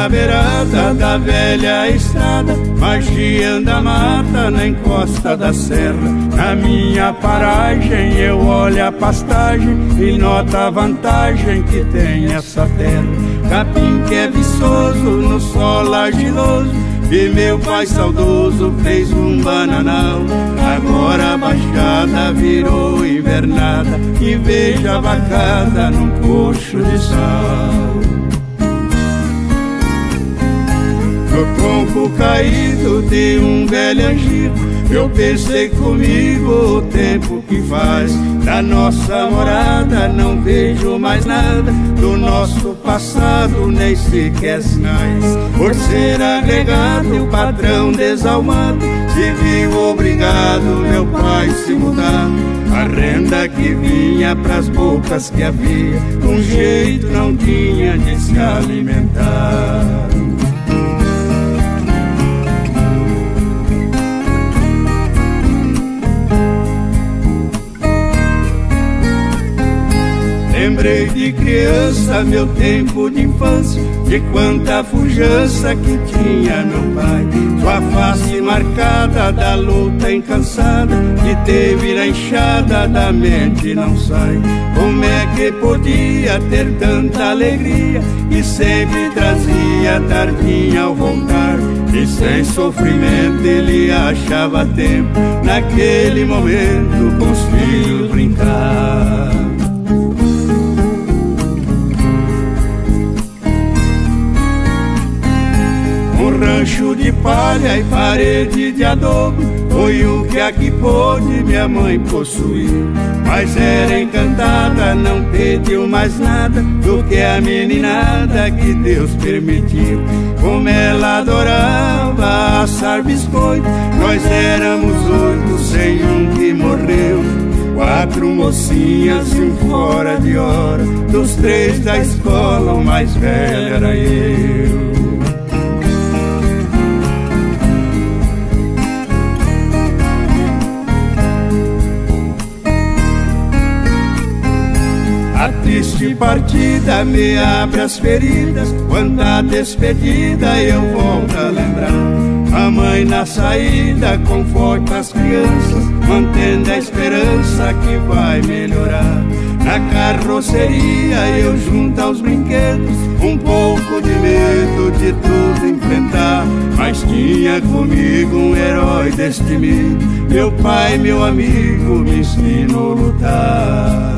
na beirada da velha estrada, margeando a mata na encosta da serra. Na minha paragem eu olho a pastagem e noto a vantagem que tem essa terra. Capim que é viçoso no sol argiloso, e meu pai saudoso fez um bananal. Agora a baixada virou invernada e vejo a vacada num coxo de sal. No tronco caído de um velho angico, eu pensei comigo o tempo que faz. Da nossa morada não vejo mais nada, do nosso passado nem sequer sinais. Por ser agregado, o patrão desalmado, se viu obrigado meu pai se mudar. A renda que vinha pras bocas que havia, um jeito não tinha de se alimentar. Lembrei de criança, meu tempo de infância, de quanta pujança que tinha meu pai. Sua face marcada da luta incansada, que teve na enxada da mente não sai. Como é que podia ter tanta alegria, e sempre trazia tardinha ao voltar. E sem sofrimento ele achava tempo, naquele momento com os filhos brincar. Um rancho de palha e parede de adobe foi o que aqui pôde minha mãe possuir. Mas era encantada, não pediu mais nada do que a meninada que Deus permitiu. Como ela adorava assar biscoito, nós éramos 8 sem um que morreu. 4 mocinhas e um fora de hora, dos 3 da escola o mais velho era eu. A triste partida me abre as feridas, quanta despedida eu volto a lembrar. A mãe na saída conforta as crianças, mantendo a esperança que vai melhorar. Na carroceria eu junto aos brinquedos, um pouco de medo de tudo enfrentar. Mas tinha comigo um herói destemido, meu pai, meu amigo, me ensinou a lutar.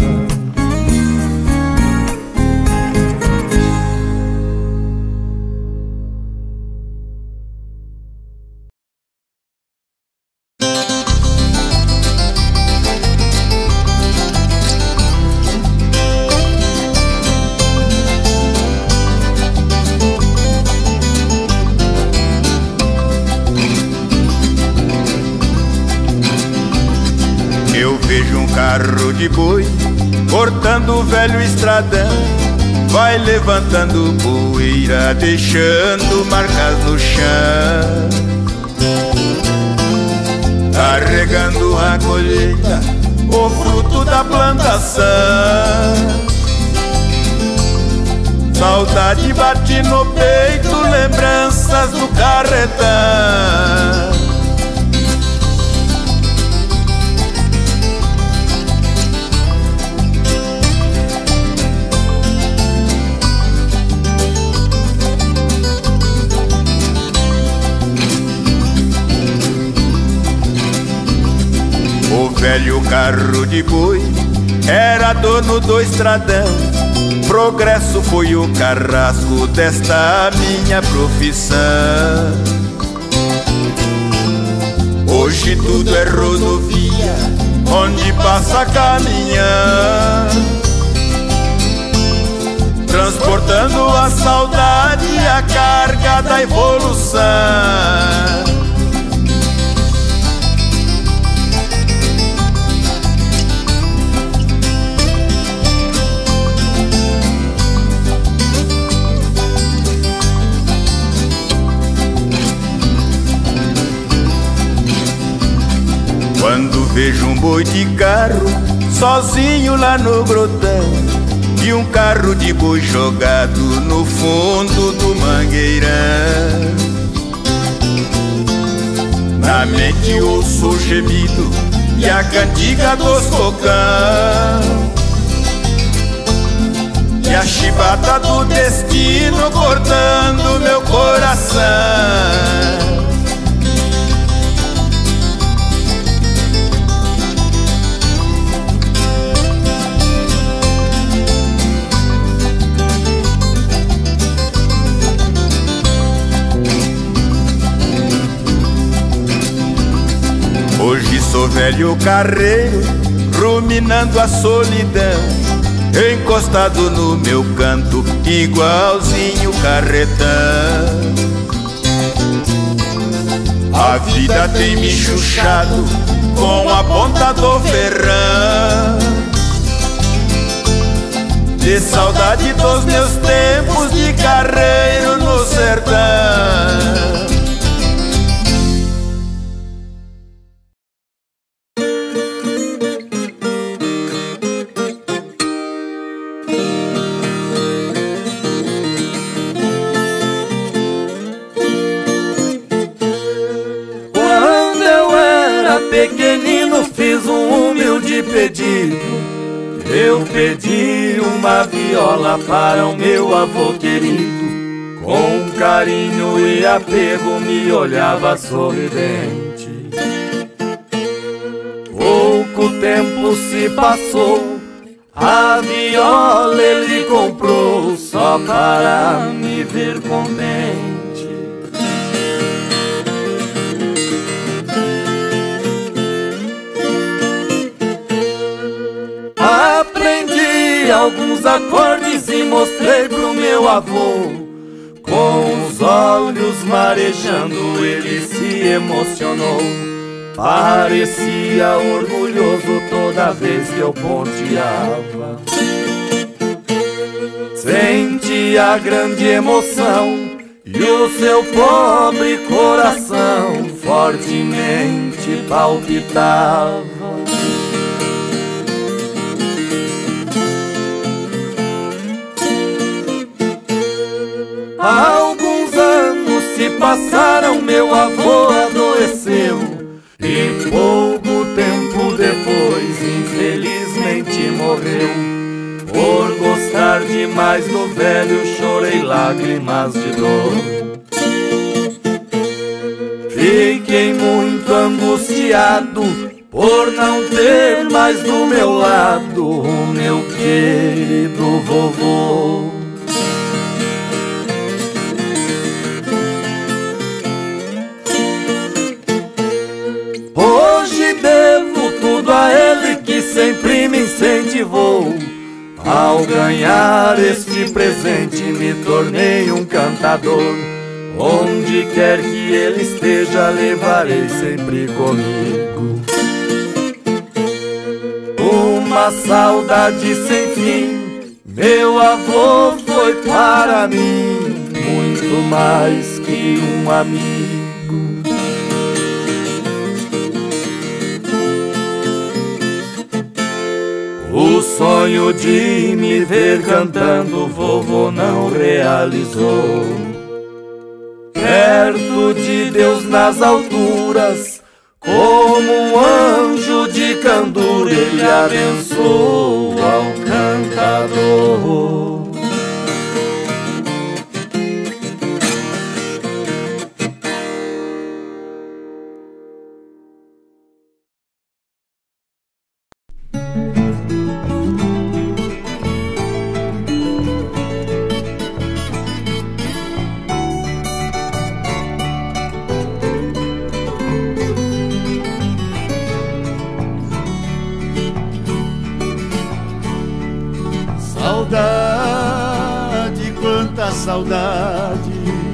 Carro de boi, cortando o velho estradão, vai levantando poeira, deixando marcas no chão. Carregando a colheita, o fruto da plantação. Saudade bate no peito, lembranças do carretão. O velho carro de boi era dono do estradão, progresso foi o carrasco desta minha profissão. Hoje tudo é rodovia, onde passa caminhão, transportando a saudade e a carga da evolução. Quando vejo um boi de carro sozinho lá no grotão, e um carro de boi jogado no fundo do mangueirão. Na mente ouço o gemido e a cantiga dos cocão, e a chibata do destino cortando meu coração. Hoje sou velho carreiro, ruminando a solidão, encostado no meu canto, igualzinho carretão. A vida tem me chuchado com a ponta do ferrão, de saudade dos meus tempos de carreiro no sertão. Pequenino fiz um humilde pedido. Eu pedi uma viola para o meu avô querido. Com carinho e apego me olhava sorridente. Pouco tempo se passou, a viola ele comprou só para me ver contente. Aprendi alguns acordes e mostrei pro meu avô. Com os olhos marejando ele se emocionou. Parecia orgulhoso toda vez que eu ponteava. Sentia grande emoção e o seu pobre coração fortemente palpitava. Alguns anos se passaram, meu avô adoeceu e pouco tempo depois infelizmente morreu. Por gostar demais do velho chorei lágrimas de dor. Fiquei muito angustiado por não ter mais do meu lado o meu querido vovô. Hoje devo tudo a ele que sempre me incentivou. Ao ganhar este presente me tornei um cantador. Onde quer que ele esteja levarei sempre comigo uma saudade sem fim. Meu avô foi para mim muito mais que um amigo. O sonho de me ver cantando vovô não realizou. Perto de Deus nas alturas, como um anjo de candura, ele abençoou ao cantador. Saudade, quanta saudade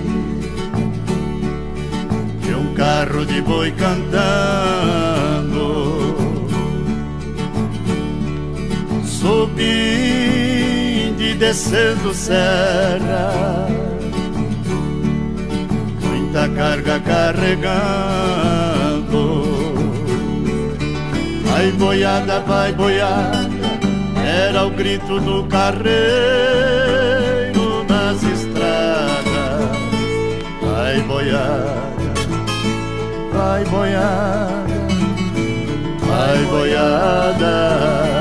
de um carro de boi cantando, subindo e descendo serra, muita carga carregando. Vai boiada, era o grito do carreiro nas estradas. Vai boiada, vai boiada, vai boiada.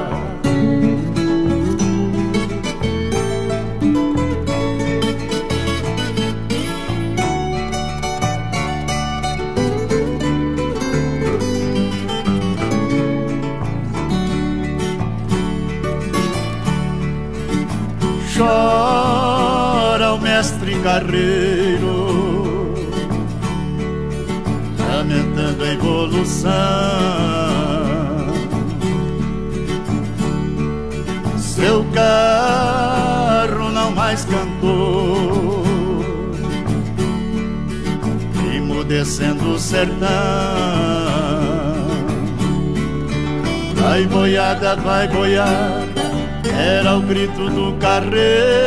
Chora o mestre carreiro, lamentando a evolução. Seu carro não mais cantou, emudecendo o sertão. Vai boiada, vai boiada, era o grito do carreiro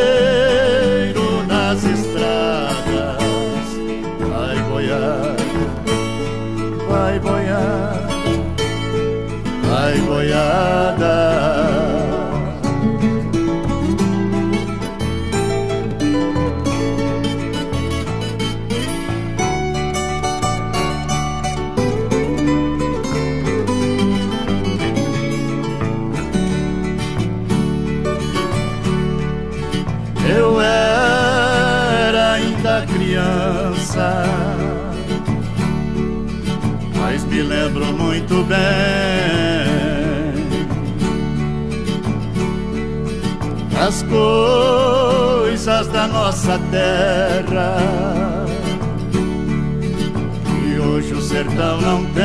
nas estradas. Vai boiada, vai boiada, vai boiada. Eu era ainda criança, mas me lembro muito bem das coisas da nossa terra que hoje o sertão não tem.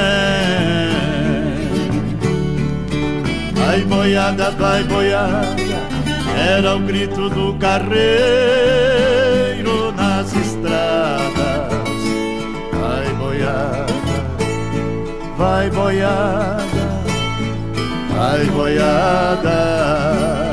Vai boiada, vai boiada, era o grito do carreiro nas estradas. Vai boiada, vai boiada, vai boiada.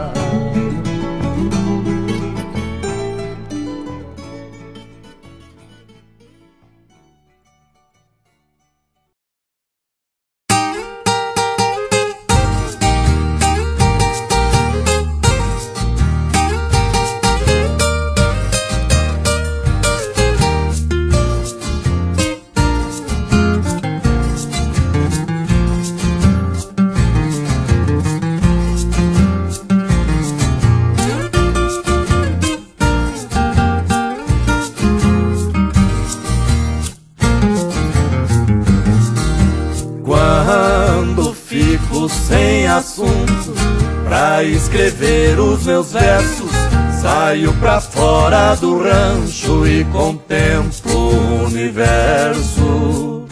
Sem assunto pra escrever os meus versos, saio pra fora do rancho e contemplo o universo,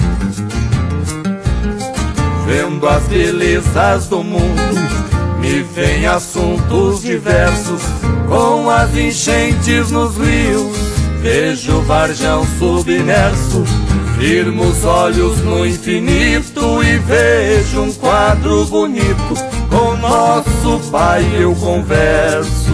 vendo as belezas do mundo. Me vêm assuntos diversos, com as enchentes nos rios, vejo o varjão submerso. Firmo os olhos no infinito e vejo um quadro bonito. Com nosso pai eu converso.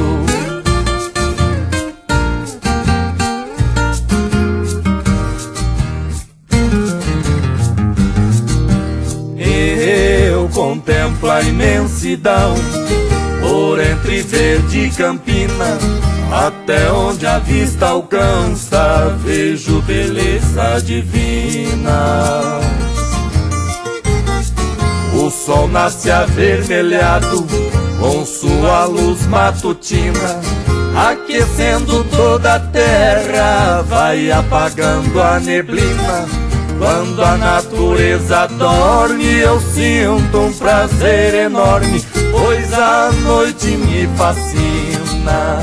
Eu contemplo a imensidão, por entre verde e campina, até onde a vista alcança, vejo beleza divina. O sol nasce avermelhado com sua luz matutina, aquecendo toda a terra, vai apagando a neblina. Quando a natureza dorme, eu sinto um prazer enorme, pois a noite me fascina.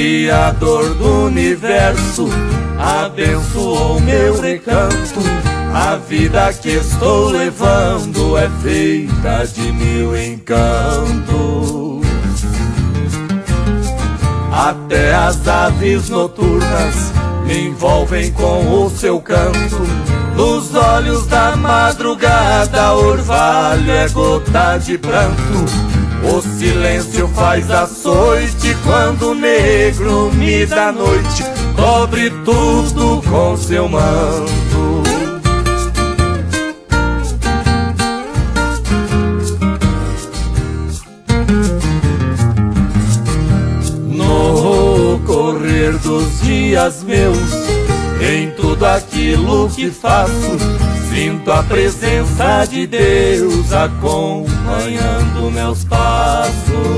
Criador do universo, abençoou meu recanto, A vida que estou levando é feita de mil encantos. Até as aves noturnas me envolvem com o seu canto. Nos olhos da madrugada, orvalho é gota de pranto. O silêncio faz açoite quando o negro me dá noite, cobre tudo com seu manto. No correr dos dias meus, em tudo aquilo que faço, sinto a presença de Deus acompanhando meus passos.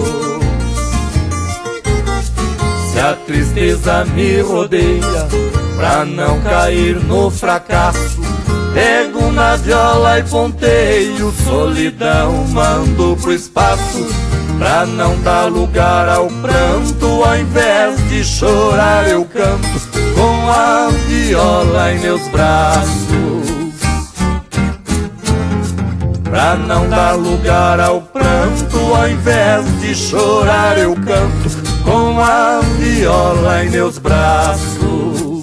Se a tristeza me rodeia, pra não cair no fracasso, pego na viola e ponteio, solidão mando pro espaço. Pra não dar lugar ao pranto, ao invés de chorar eu canto, com a viola em meus braços. Pra não dar lugar ao pranto, ao invés de chorar eu canto, com a viola em meus braços.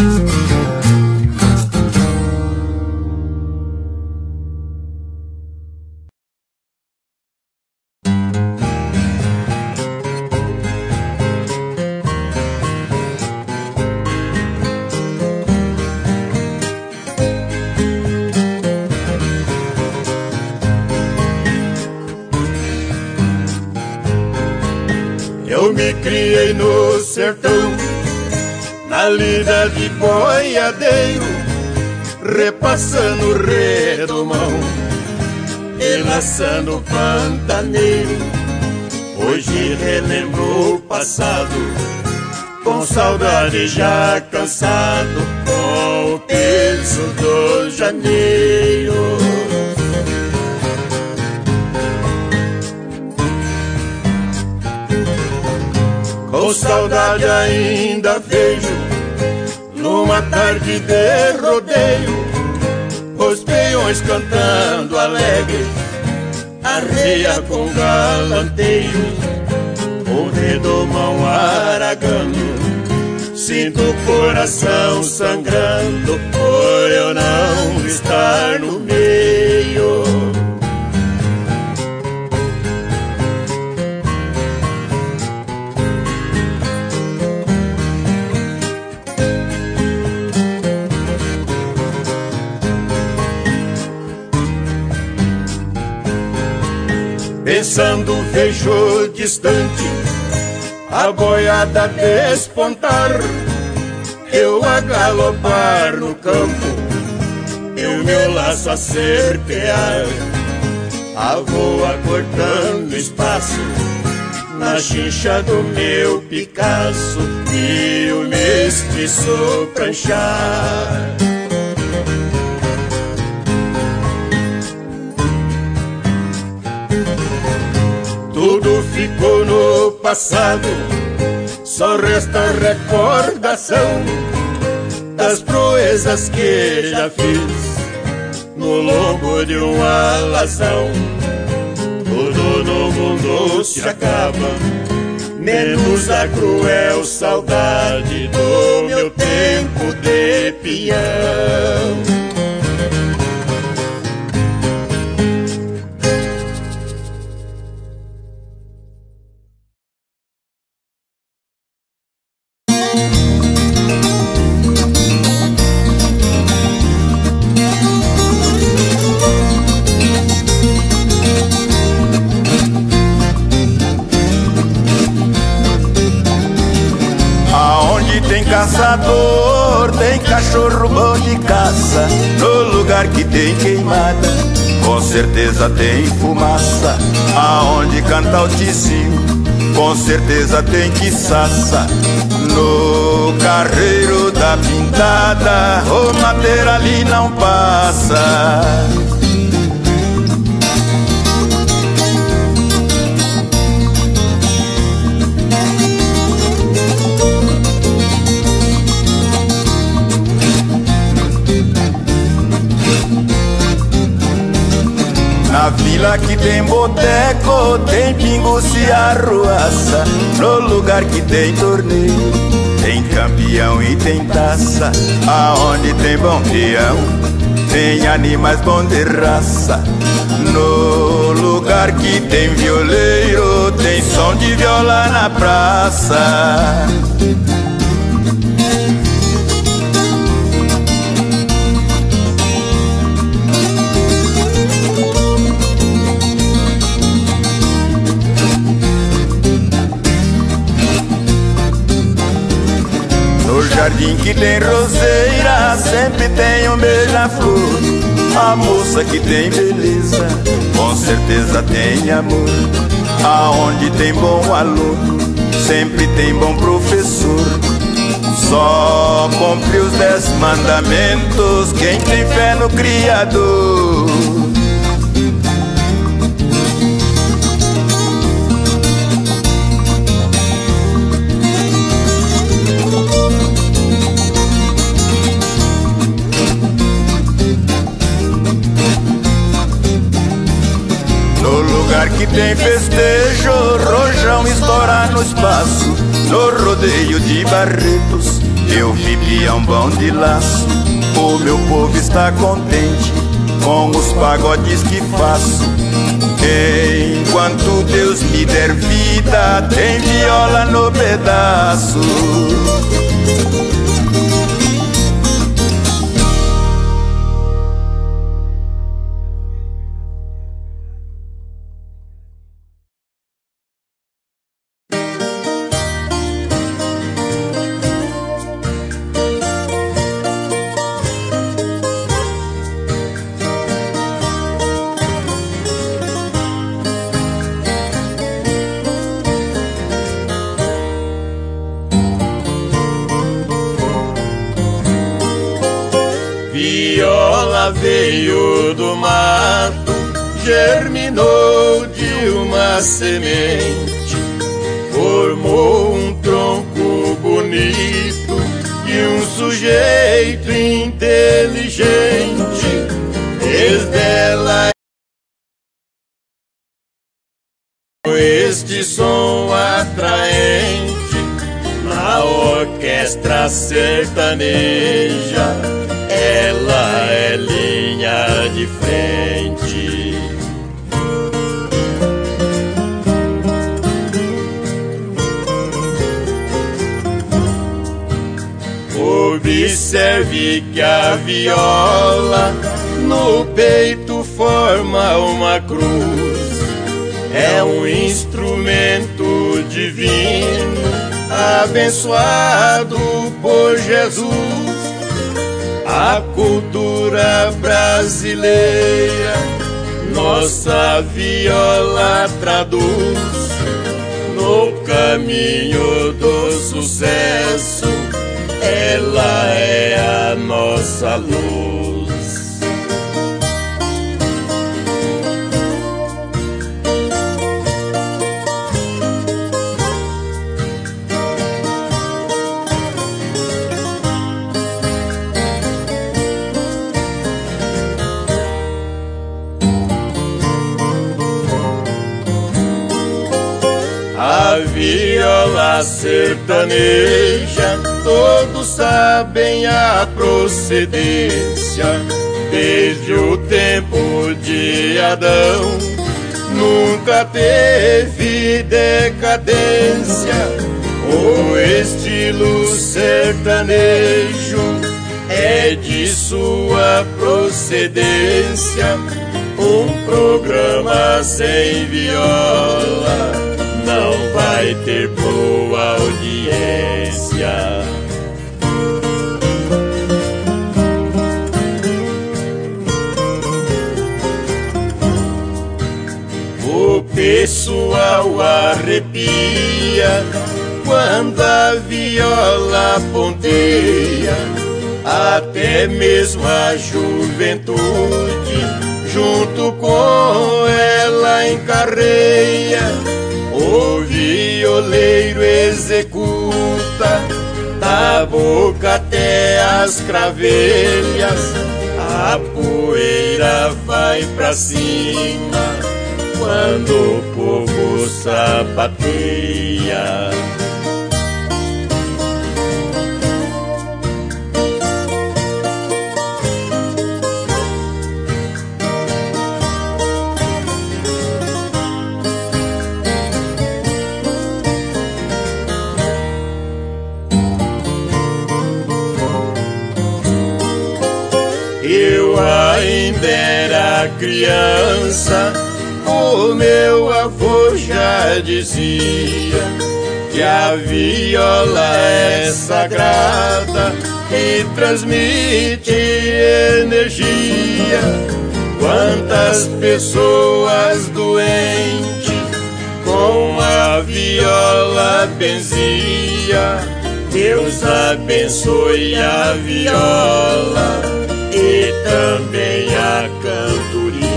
Eu me criei no sertão, na lida de boiadeiro, repassando o redomão e laçando o pantaneiro. Hoje relembro o passado, com saudade já cansado, com o peso do janeiro. Com saudade ainda vejo, numa tarde de rodeio, os peões cantando alegres, arreia com galanteio, o redomão aragando. Sinto o coração sangrando por eu não estar no meio. Pensando vejo distante a boiada despontar, eu a galopar no campo e o meu laço a serpear, a voa cortando espaço na chincha do meu Picasso e o mestiço pranchar. Tudo ficou no passado, só resta recordação das proezas que já fiz no lombo de um alazão. Tudo no mundo se acaba, menos a cruel saudade do meu tempo de peão. Caçador, tem cachorro bom de caça. No lugar que tem queimada, com certeza tem fumaça. Aonde canta o tizinho, com certeza tem quiçaça. No carreiro da pintada, o mateiro ali não passa. Na vila que tem boteco, tem pingus e arruaça. No lugar que tem torneio, tem campeão e tem taça. Aonde tem bom peão, tem animais bom de raça. No lugar que tem violeiro, tem som de viola na praça. No jardim que tem roseira, sempre tem um beija-flor. A moça que tem beleza, com certeza tem amor. Aonde tem bom aluno, sempre tem bom professor. Só cumpre os 10 mandamentos quem tem fé no Criador. Que tem festejo, rojão estoura no espaço. No rodeio de Barretos, eu vi peão bom de laço. O meu povo está contente com os pagodes que faço. Enquanto Deus me der vida, tem viola no pedaço. Veio do mato, germinou de uma semente, formou um tronco bonito e um sujeito inteligente. Desde ela este som atraente na orquestra sertaneja. Ela é linha de frente. Observe que a viola no peito forma uma cruz. É um instrumento divino, abençoado por Jesus. A cultura brasileira, nossa viola traduz no caminho do sucesso. Ela é a nossa luz. A viola sertaneja, todos sabem a procedência. Desde o tempo de Adão, nunca teve decadência. O estilo sertanejo é de sua procedência. Um programa sem viola não vai ter boa audiência. O pessoal arrepia quando a viola ponteia. Até mesmo a juventude junto com ela encarreia. O violeiro executa da boca até as cravelhas. A poeira vai vai pra cima quando o povo sapateia. Eu ainda era criança, o meu avô já dizia que a viola é sagrada e transmite energia. Quantas pessoas doentes com a viola benzia. Deus abençoe a viola e também a cantoria.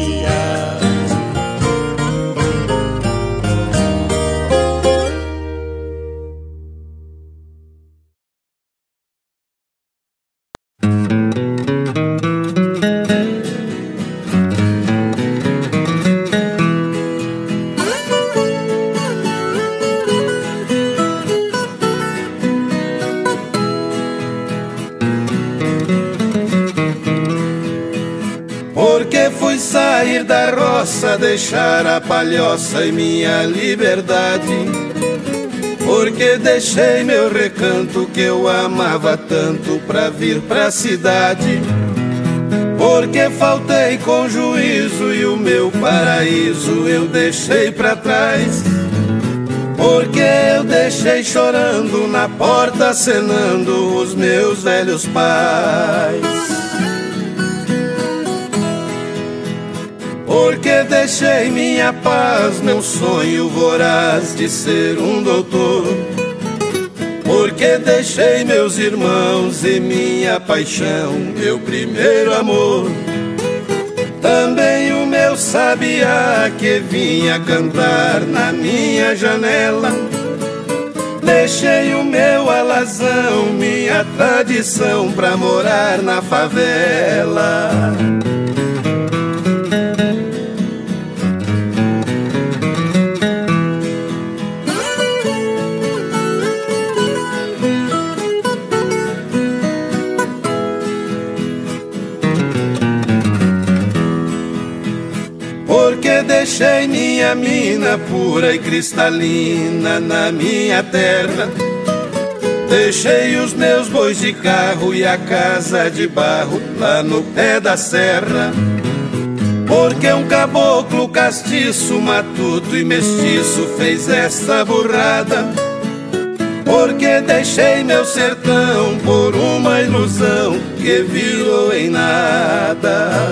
Sair da roça, deixar a palhoça e minha liberdade. Porque deixei meu recanto que eu amava tanto pra vir pra cidade. Porque faltei com juízo e o meu paraíso eu deixei pra trás. Porque eu deixei chorando na porta, acenando os meus velhos pais. Porque deixei minha paz, meu sonho voraz de ser um doutor. Porque deixei meus irmãos e minha paixão, meu primeiro amor. Também o meu sabiá que vinha cantar na minha janela. Deixei o meu alazão, minha tradição, pra morar na favela. Deixei minha mina pura e cristalina na minha terra. Deixei os meus bois de carro e a casa de barro lá no pé da serra. Porque um caboclo castiço, matuto e mestiço fez esta burrada. Porque deixei meu sertão por uma ilusão que virou em nada.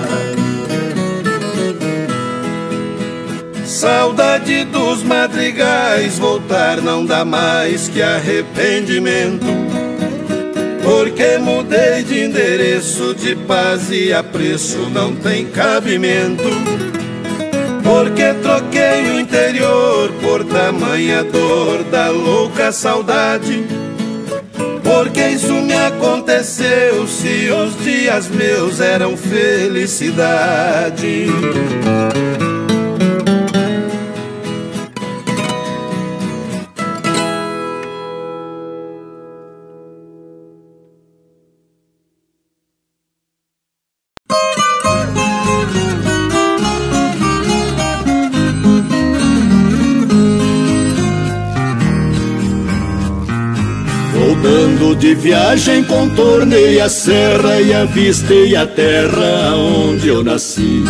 Saudade dos madrigais, voltar não dá mais que arrependimento. Porque mudei de endereço, de paz e apreço não tem cabimento. Porque troquei o interior por tamanha dor da louca saudade. Porque isso me aconteceu se os dias meus eram felicidade. Voltando de viagem, contornei a serra e avistei a terra onde eu nasci.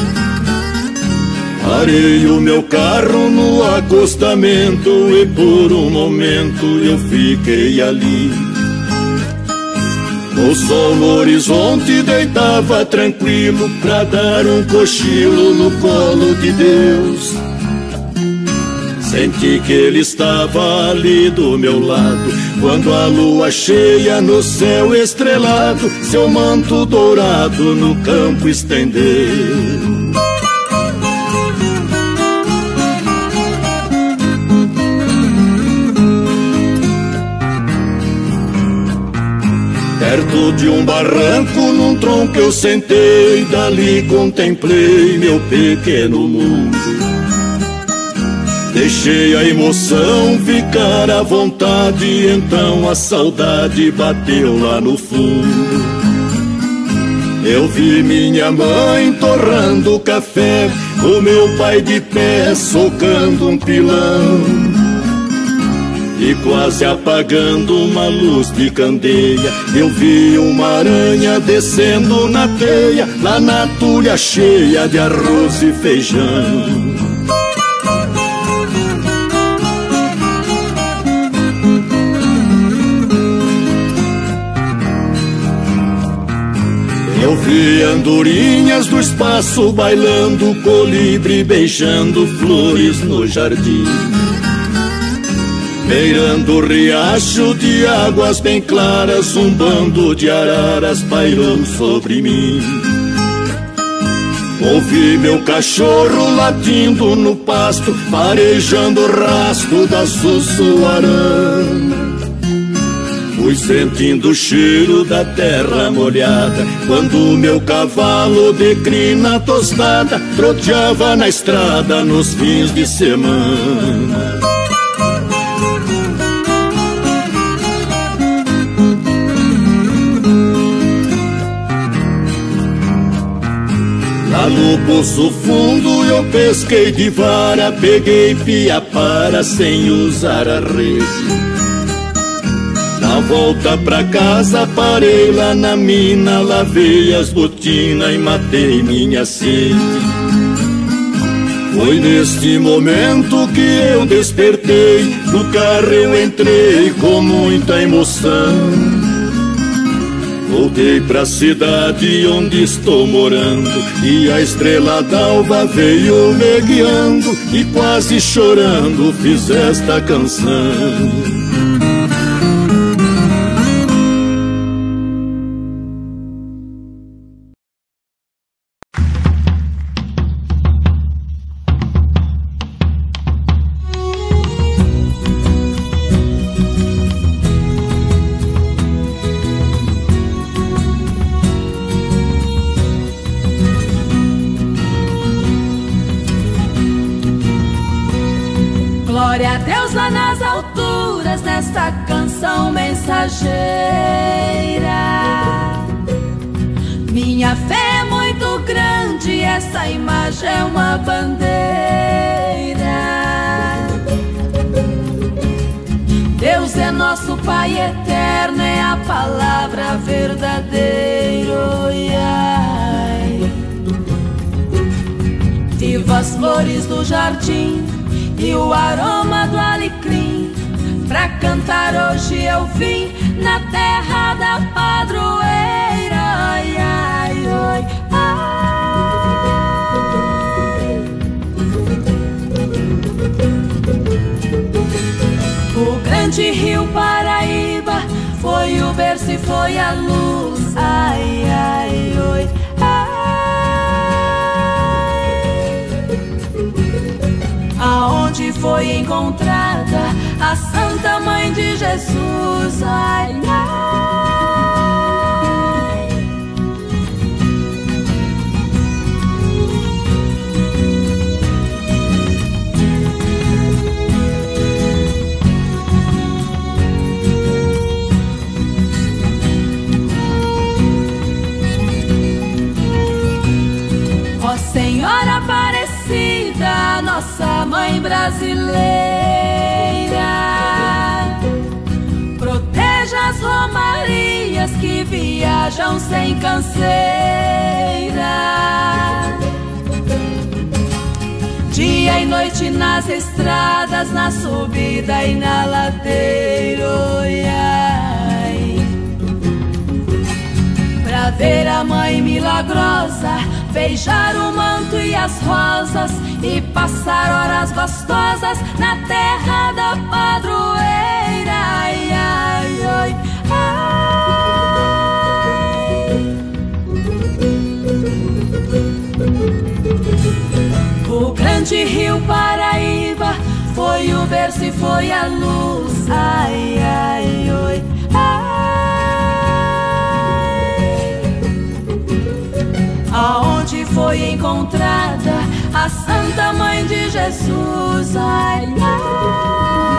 Parei o meu carro no acostamento e por um momento eu fiquei ali. O sol no horizonte deitava tranquilo pra dar um cochilo no colo de Deus. Senti que ele estava ali do meu lado, quando a lua cheia no céu estrelado seu manto dourado no campo estendeu. Perto de um barranco, num num tronco eu sentei, dali contemplei meu pequeno mundo. Deixei a emoção ficar à vontade, então a saudade bateu lá no fundo. Eu vi minha mãe torrando café, o meu pai de pé socando um pilão e quase apagando uma luz de candeia. Eu vi uma aranha descendo na teia, lá na tulha cheia de arroz e feijão. Eu vi andorinhas do espaço bailando, colibri beijando flores no jardim, beirando o riacho de águas bem claras, um bando de araras pairou sobre mim. Ouvi meu cachorro latindo no pasto, farejando o rastro da sussuarana. Fui sentindo o cheiro da terra molhada, quando meu cavalo de crina tostada troteava na estrada nos fins de semana. Lá no poço fundo eu pesquei de vara, peguei piapara sem usar a rede. Na volta pra casa parei lá na mina, lavei as botinas e matei minha sede. Foi neste momento que eu despertei, no carro eu entrei com muita emoção. Voltei pra cidade onde estou morando, e a estrela d'alva veio me guiando, e quase chorando fiz esta canção. Glória a Deus lá nas alturas, nesta canção mensageira. Minha fé é muito grande, essa imagem é uma bandeira. Deus é nosso Pai eterno, é a palavra verdadeira. Viva as flores do jardim e o aroma do alecrim, pra cantar hoje eu vim na terra da padroeira. Ai, ai, ai, ai. O grande rio Paraíba foi o berço e foi a luz. Ai, ai, ai, ai. Aonde foi encontrada a Santa Mãe de Jesus. Ai, ai. Ó Senhora Aparecida, nossa mãe brasileira, proteja as romarias que viajam sem canseira. Dia e noite nas estradas, na subida e na ladeira. Pra ver a mãe milagrosa, beijar o manto e as rosas e passar horas gostosas na terra da padroeira. Ai, ai, ai, ai. O grande rio Paraíba foi o berço e foi a luz. Ai, ai, ai, ai. morte foi encontrada a Santa Mãe de Jesus. Ai, ai.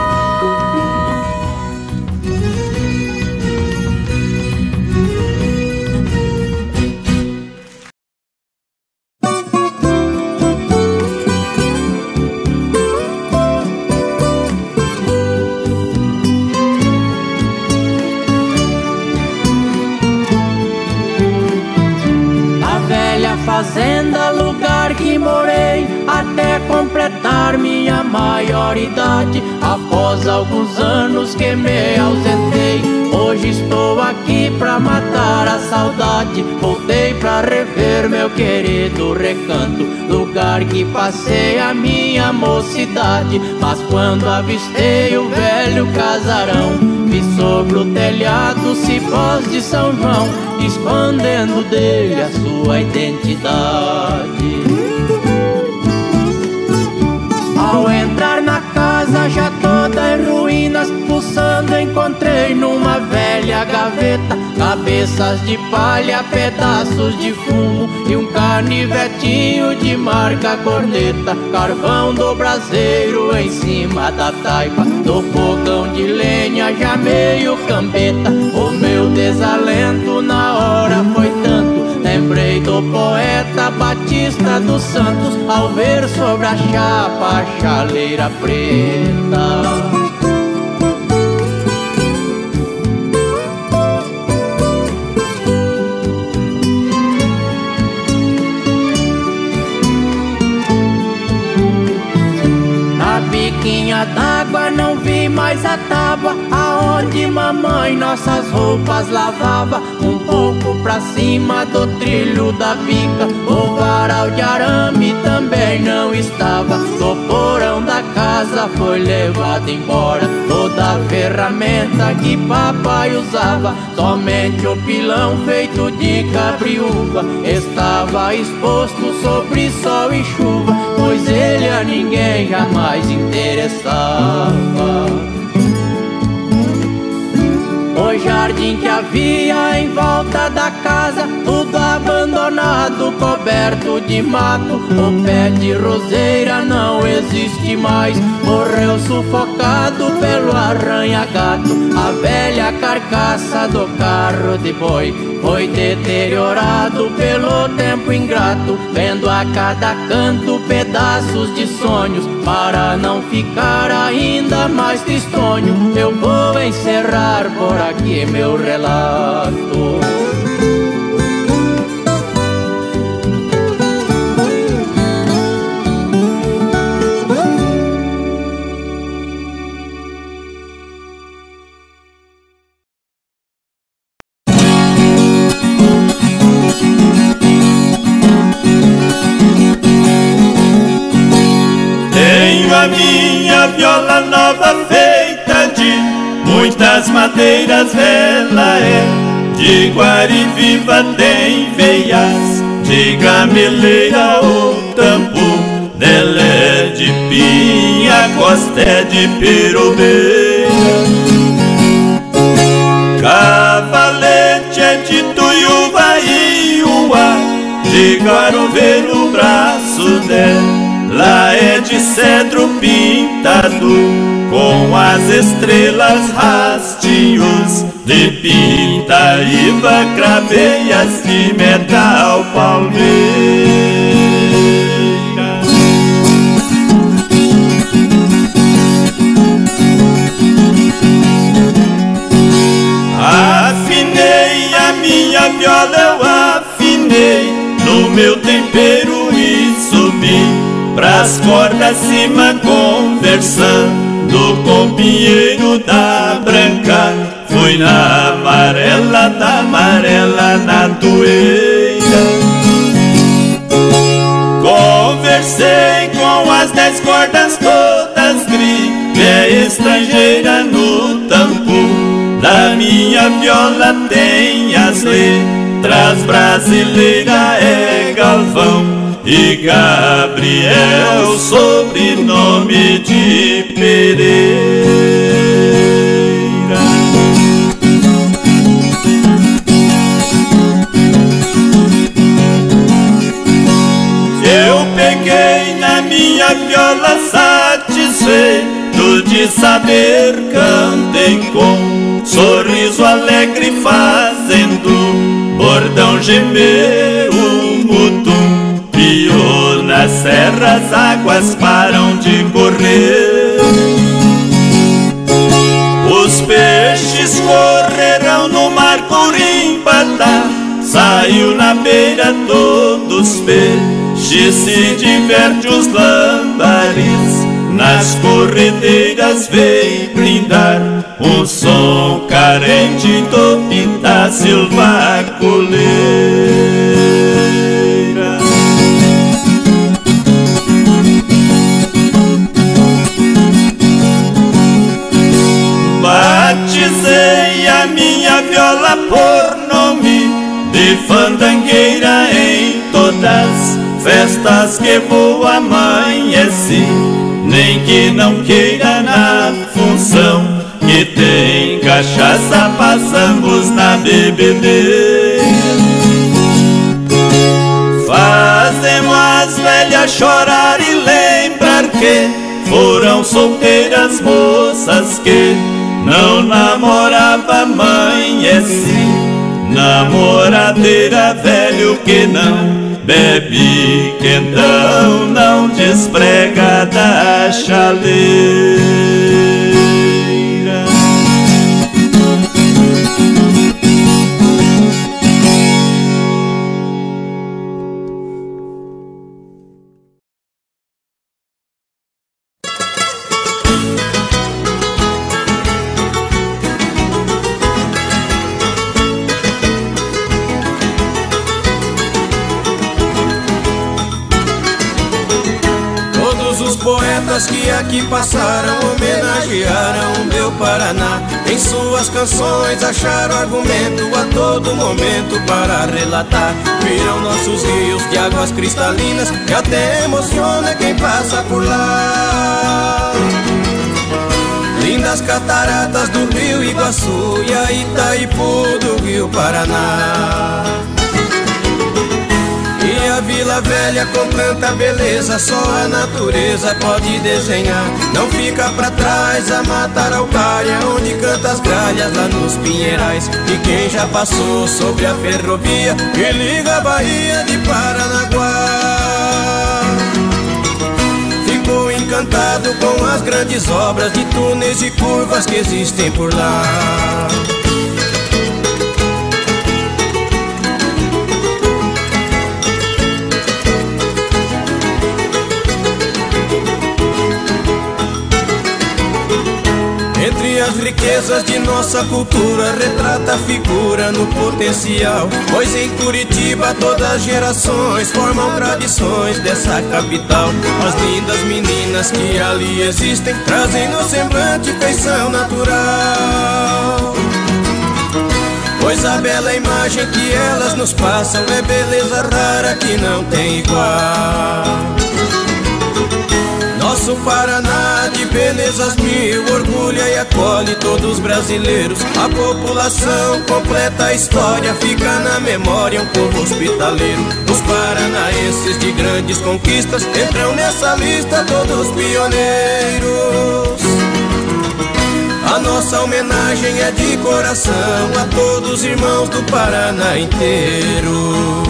Fazenda, lugar que morei até completar minha maioridade. Após alguns anos que me ausentei, hoje estou aqui pra matar a saudade. Voltei pra rever meu querido recanto, lugar que passei a minha mocidade. Mas quando avistei o velho casarão, vi sobre o telhado cipós de São João, escondendo dele a sua identidade. Ao entrar na casa já toda em ruínas, fuçando encontrei numa velha gaveta cabeças de palha, pedaços de fumo e um canivetinho de marca corneta. Carvão do braseiro em cima da taipa do fogão de lenha já meio cambeta. O meu desalento na hora foi tanto, lembrei do poeta Batista dos Santos ao ver sobre a chapa a chaleira preta. Biquinha d'água não vi mais a tábua aonde mamãe nossas roupas lavava. Um pouco pra cima do trilho da bica o varal de arame também não estava. Do porão da casa foi levado embora toda a ferramenta que papai usava. Somente o pilão feito de cabriúva estava exposto sobre sol e chuva, pois ele a ninguém jamais interessava. O jardim que havia em volta da casa, tudo abandonado, coberto de mato. O pé de roseira não existe mais, morreu sufocado pelo arranha-gato. A velha carcaça do carro de boi foi deteriorado pelo tempo ingrato, vendo a cada canto pedaços de sonhos. Para não ficar ainda mais tristonho, eu vou encerrar por aqui meu relato. A minha viola nova feita de muitas madeiras, ela é de guariviva, tem veias de gameleira ou tampo, dela é de pinha, costa é de perobeira, cavalete é de tuiuva e uá, de garoveiro o braço dela. Lá é de cedro pintado, com as estrelas rastinhos de pintaíba, craveias de metal palmeira. Afinei a minha viola, eu afinei no meu tempero e subi pras cordas acima, conversando com o pinheiro da branca. Fui na amarela, da amarela na toeira. Conversei com as 10 cordas todas gris, é estrangeira no tampo. Da minha viola tem as letras brasileiras, é Galvão e Gabriel, sobrenome de Pereira. viola satisfeito de saber cantei com sorriso alegre fazendo bordão gemer o mutum. Piou na serra, as águas param de correr. Os peixes correrão no mar Curimbata, saiu na beira todos peixes, se diverte os lambaris, nas corredeiras vem brindar um som carente do Pinta Silva Coleira. Batizei a minha viola por nome de fandangueira em todas festas que vou amanhecer, nem que não queira na função que tem cachaça, passamos na bebedeira. Fazemos as velhas chorar e lembrar que foram solteiras moças que não namorava, amanhece namoradeira, velho que não bebe, que então não desprega da chaleira. Que aqui passaram homenagearam o meu Paraná. Em suas canções acharam argumento a todo momento para relatar. Viram nossos rios de águas cristalinas que até emociona quem passa por lá. Lindas cataratas do Rio Iguaçu e a Itaipu do Rio Paraná. E a Vila Velha com tanta beleza, só a natureza pode desenhar. Não fica pra trás a Mata Araucária, onde canta as gralhas lá nos Pinheirais. E quem já passou sobre a ferrovia que liga a Bahia de Paranaguá ficou encantado com as grandes obras de túneis e curvas que existem por lá. Entre as riquezas de nossa cultura, retrata a figura no potencial. Pois em Curitiba todas as gerações formam tradições dessa capital. As lindas meninas que ali existem trazem no semblante feição natural. Pois a bela imagem que elas nos passam é beleza rara que não tem igual. Nosso Paraná de belezas mil orgulha e acolhe todos os brasileiros. A população completa a história, fica na memória um povo hospitaleiro. Os paranaenses de grandes conquistas entram nessa lista todos pioneiros. A nossa homenagem é de coração a todos os irmãos do Paraná inteiro.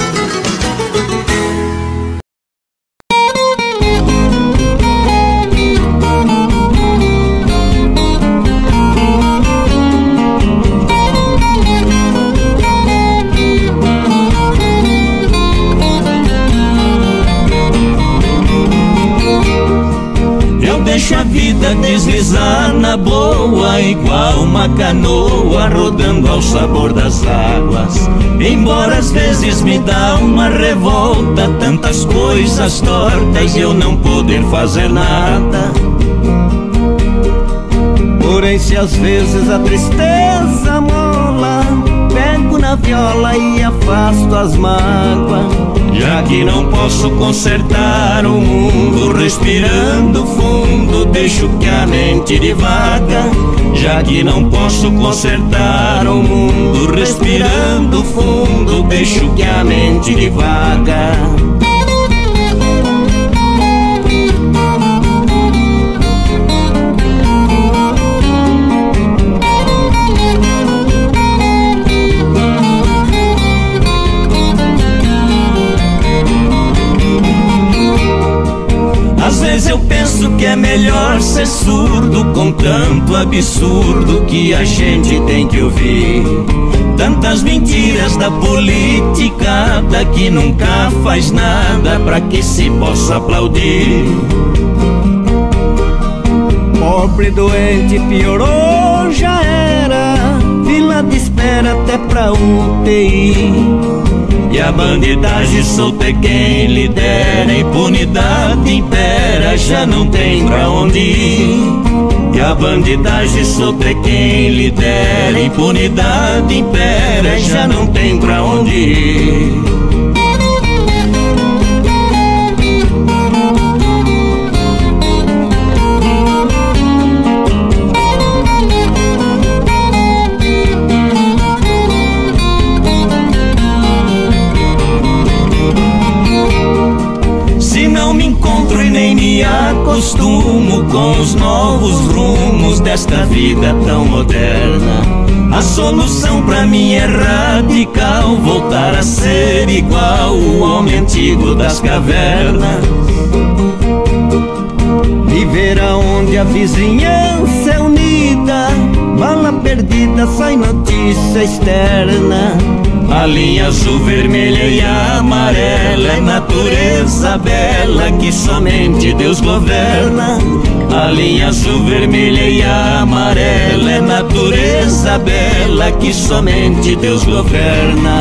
Deixa a vida deslizar na boa, igual uma canoa rodando ao sabor das águas. Embora às vezes me dá uma revolta, tantas coisas tortas e eu não poder fazer nada. Porém se às vezes a tristeza mola, pego na viola e afasto as mágoas. Já que não posso consertar o mundo respirando fundo, deixo que a mente divaga. Já que não posso consertar o mundo respirando fundo, deixo que a mente divaga. melhor ser surdo com tanto absurdo que a gente tem que ouvir. Tantas mentiras da política, que nunca faz nada pra que se possa aplaudir. Pobre doente piorou, já era, fila de espera até pra UTI. E a bandidagem solta é quem lidera, a impunidade impera, já não tem pra onde ir. E a bandidagem solta é quem lidera, a impunidade impera, já não tem pra onde ir. Me acostumo com os novos rumos desta vida tão moderna. A solução pra mim é radical, voltar a ser igual o homem antigo das cavernas. Viver aonde a vizinhança é unida, bala perdida sai notícia externa. A linha azul, vermelha e amarela é natureza bela que somente Deus governa. A linha azul, vermelha e amarela é natureza bela que somente Deus governa.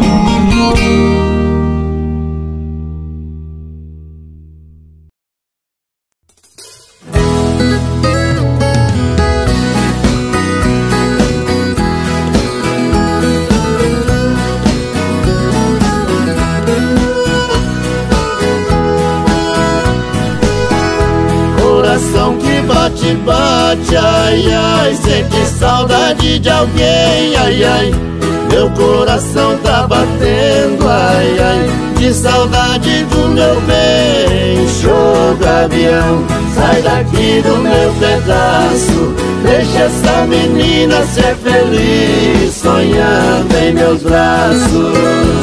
Bate, ai, ai, sente saudade de alguém, ai, ai. Meu coração tá batendo, ai, ai, de saudade do meu bem. Show, gavião, sai daqui do meu pedaço, deixa essa menina ser feliz, sonhando em meus braços.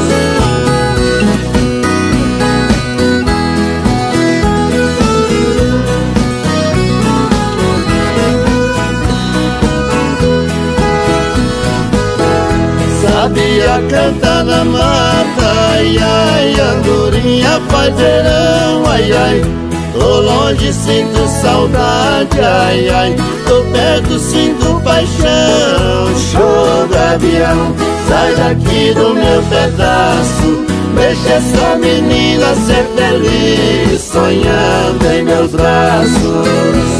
Sabia cantar na mata, ai, ai, andorinha faz verão, ai, ai. Tô longe, sinto saudade, ai, ai, tô perto, sinto paixão. Show, gavião, sai daqui do meu pedaço, deixa essa menina ser feliz, sonhando em meus braços.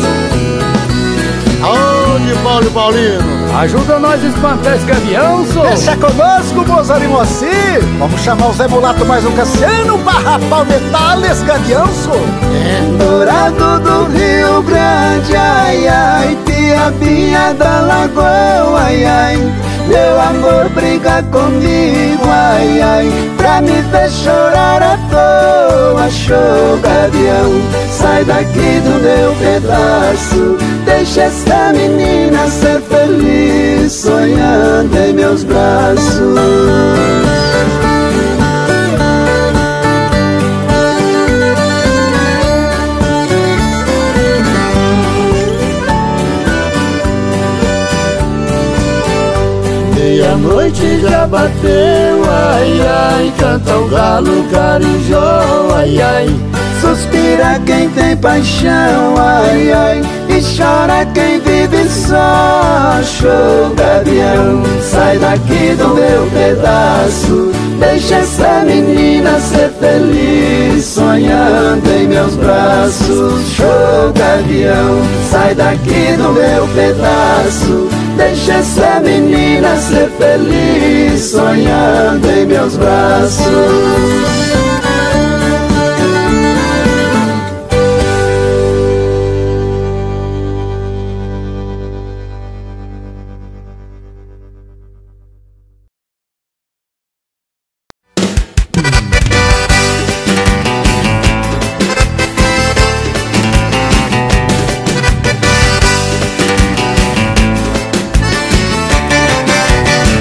Aonde, Paulo e Paulino? Ajuda nós a espantar esse gavião, só. Deixa conosco, Mozart e Moacir. Vamos chamar o Zé Mulato mais um Cassiano pra rapar o metal esse gavião, só. Dourado do Rio Grande, ai, ai, Piabinha da Lagoa, ai, ai. Meu amor briga comigo, ai, ai, pra me ver chorar à toa. Show, gavião, sai daqui do meu pedaço, deixa essa menina ser feliz, sonhando em meus braços. Meia-noite já bateu, ai, ai, canta o galo carijó, ai, ai. Suspira quem tem paixão, ai, ai, e chora quem vive só. Show, gavião, sai daqui do meu pedaço, deixa essa menina ser feliz, sonhando em meus braços. Show, gavião, sai daqui do meu pedaço, deixa essa menina ser feliz, sonhando em meus braços.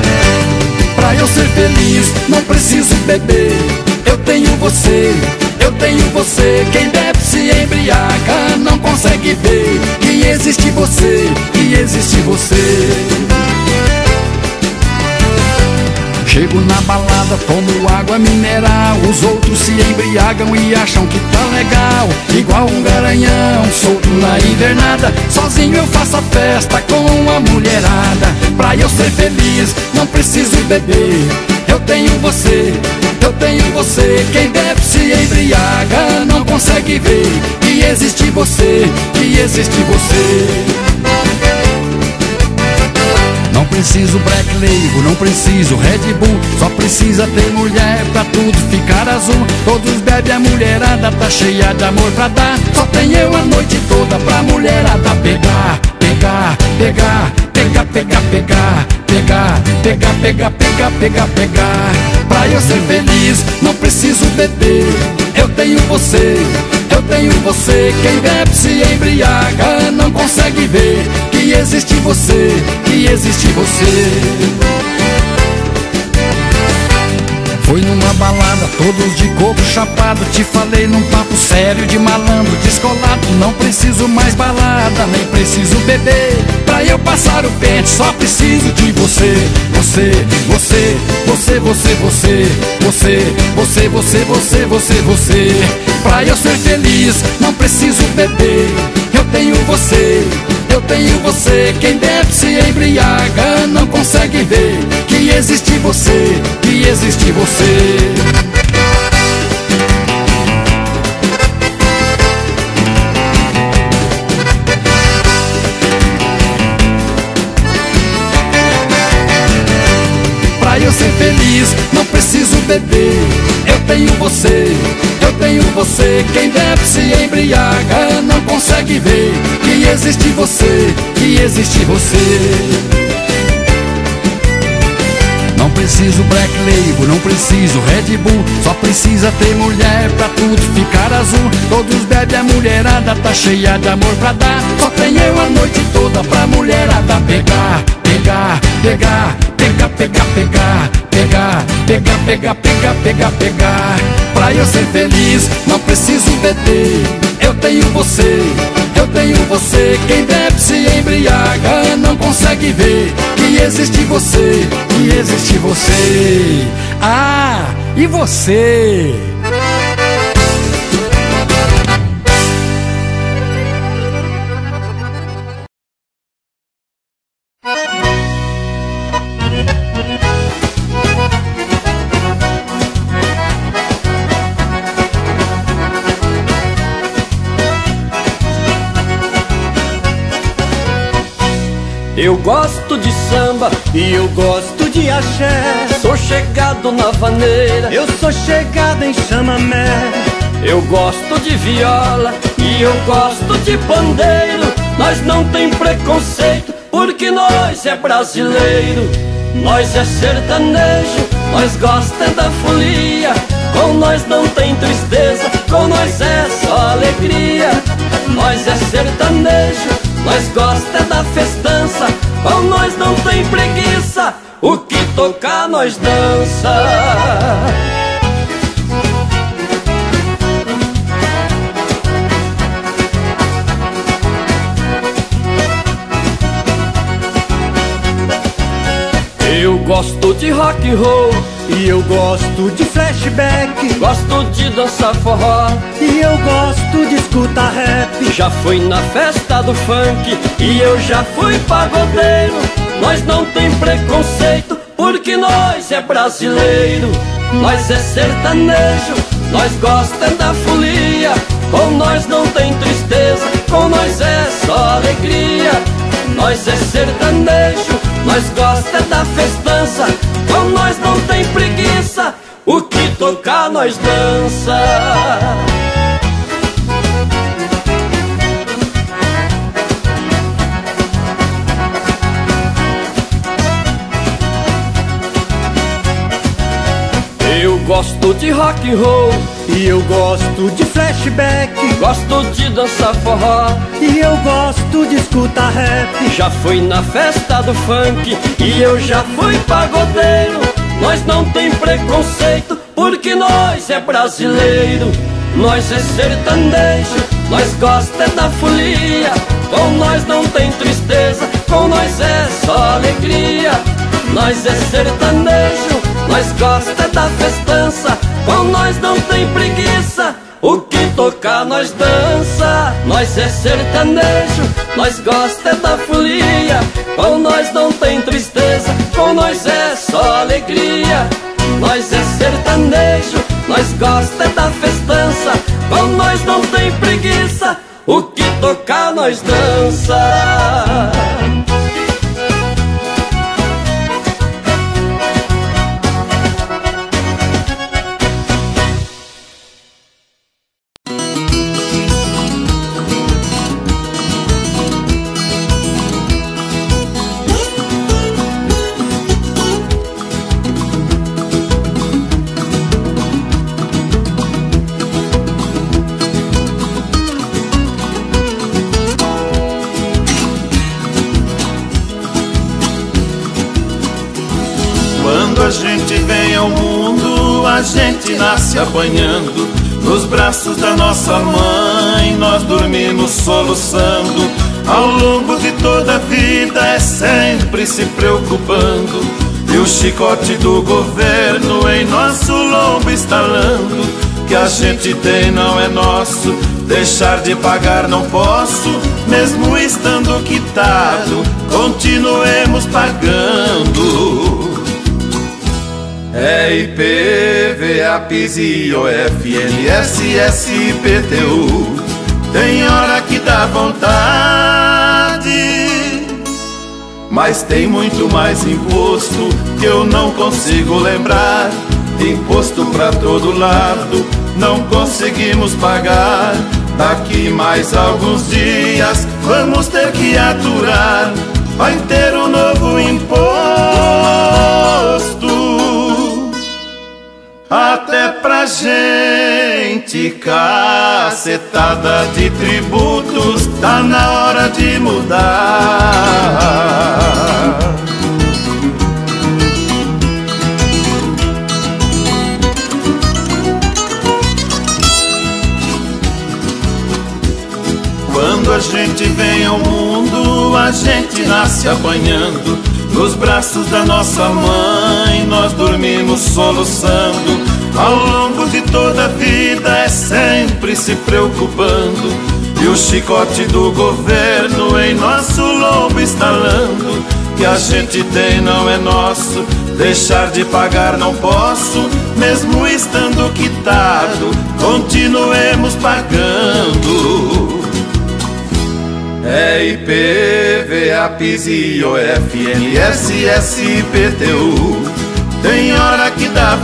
Não preciso beber, eu tenho você, eu tenho você. Quem bebe se embriaga, não consegue ver que existe você, que existe você. Chego na balada, tomo água mineral. Os outros se embriagam e acham que tá legal. Igual um garanhão, solto na invernada. Sozinho eu faço a festa com a mulherada. Pra eu ser feliz, não preciso beber. Eu tenho você, eu tenho você. Quem bebe se embriaga, não consegue ver que existe você, que existe você. Não preciso Black Label, não preciso Red Bull. Só precisa ter mulher pra tudo ficar azul. Todos bebem, a mulherada tá cheia de amor pra dar. Só tenho eu a noite toda pra mulherada pegar. Pegar, pegar, pegar, pegar, pegar. Pegar, pegar, pegar, pegar, pegar, pegar. Pra eu ser feliz, não preciso beber. Eu tenho você, eu tenho você. Quem bebe se embriaga, não consegue ver que existe você, que existe você. Foi numa balada, todos de coco chapado. Te falei num papo sério de malandro descolado. Não preciso mais balada, nem preciso beber. Pra eu passar o pente, só preciso de você. Você, você, você, você, você. Você, você, você, você, você, você. Pra eu ser feliz, não preciso beber. Eu tenho você, eu tenho você. Quem bebe se embriaga, não consegue ver que existe você, que existe você. Pra eu ser feliz, não preciso beber. Eu tenho você, eu tenho você. Quem bebe se embriaga, não consegue ver que existe você, que existe você. Não preciso Black Label, não preciso Red Bull. Só precisa ter mulher pra tudo ficar azul. Todos bebem, a mulherada tá cheia de amor pra dar. Só tenho eu a noite toda pra mulherada pegar. Pegar, pegar, pegar, pegar, pegar. Pegar, pegar, pegar, pegar, pegar, pegar. Pra eu ser feliz, não preciso beber. Eu tenho você, eu tenho você. Quem bebe se embriaga, não consegue ver que existe você, que existe você. Ah, e você? Eu gosto de samba e eu gosto de axé. Sou chegado na vaneira, eu sou chegado em chamamé. Eu gosto de viola e eu gosto de pandeiro. Nós não tem preconceito, porque nós é brasileiro. Nós é sertanejo, nós gosta da folia. Com nós não tem tristeza, com nós é só alegria. Nós é sertanejo, nós gosta da festança. Com nós não tem preguiça, o que tocar nós dança. Eu gosto de rock and roll e eu gosto de flashback. Gosto de dançar forró e eu gosto de escutar rap. Já fui na festa do funk e eu já fui pagodeiro. Nós não tem preconceito, porque nós é brasileiro. Nós é sertanejo, nós gosta da folia. Com nós não tem tristeza, com nós é só alegria. Nós é sertanejo, nós gosta da festança. Com nós não tem preguiça, o que tocar nós dança. Eu gosto de rock and roll e eu gosto de flashback. Gosto de dançar forró e eu gosto de escutar rap. Já fui na festa do funk e eu já fui pagodeiro. Nós não tem preconceito, porque nós é brasileiro. Nós é sertanejo, nós gosta da folia. Com nós não tem tristeza, com nós é só alegria. Nós é sertanejo, nós gosta da festança. Com nós não tem preguiça, o que tocar nós dança. Nós é sertanejo, nós gosta da folia. Com nós não tem tristeza, com nós é só alegria. Nós é sertanejo, nós gosta da festança. Com nós não tem preguiça, o que tocar nós dança. Quando a gente vem ao mundo, a gente nasce apanhando. Nos braços da nossa mãe, nós dormimos soluçando. Ao longo de toda a vida é sempre se preocupando. E o chicote do governo em nosso lombo estalando. Que a gente tem não é nosso, deixar de pagar não posso. Mesmo estando quitado, continuemos pagando. É IPVA, PIS, IOF, INSS, IPTU. Tem hora que dá vontade, mas tem muito mais imposto que eu não consigo lembrar. Imposto pra todo lado, não conseguimos pagar. Daqui mais alguns dias vamos ter que aturar. Vai ter um novo imposto até pra gente, cacetada de tributos, tá na hora de mudar. Quando a gente vem ao mundo, a gente nasce apanhando. Nos braços da nossa mãe, nós dormimos soluçando. Ao longo de toda a vida é sempre se preocupando. E o chicote do governo em nosso lombo estalando. Que a gente tem não é nosso, deixar de pagar não posso. Mesmo estando quitado, continuemos pagando. É IPVA, PIS, IOF, INSS, IPTU. Tem hora que dá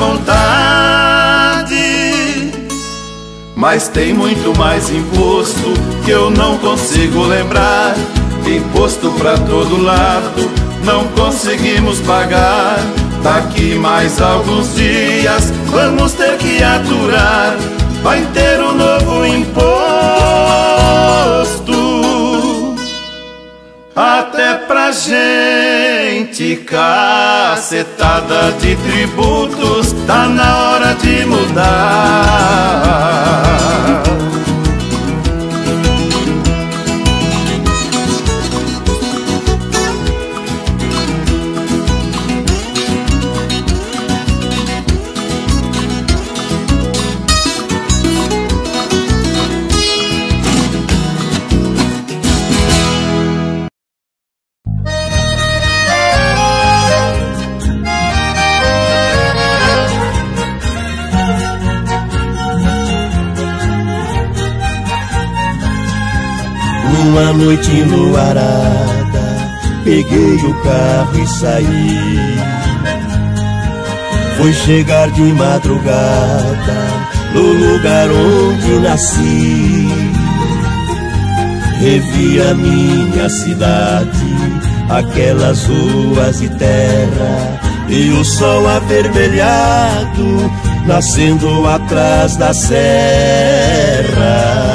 vontade, mas tem muito mais imposto que eu não consigo lembrar. Imposto pra todo lado, não conseguimos pagar. Daqui mais alguns dias vamos ter que aturar. Vai ter um novo imposto até pra gente, cacetada de tributos, tá na hora de mudar. Uma noite enluarada, peguei o carro e saí. Fui chegar de madrugada no lugar onde nasci. Revi a minha cidade, aquelas ruas de terra, e o sol avermelhado nascendo atrás da serra.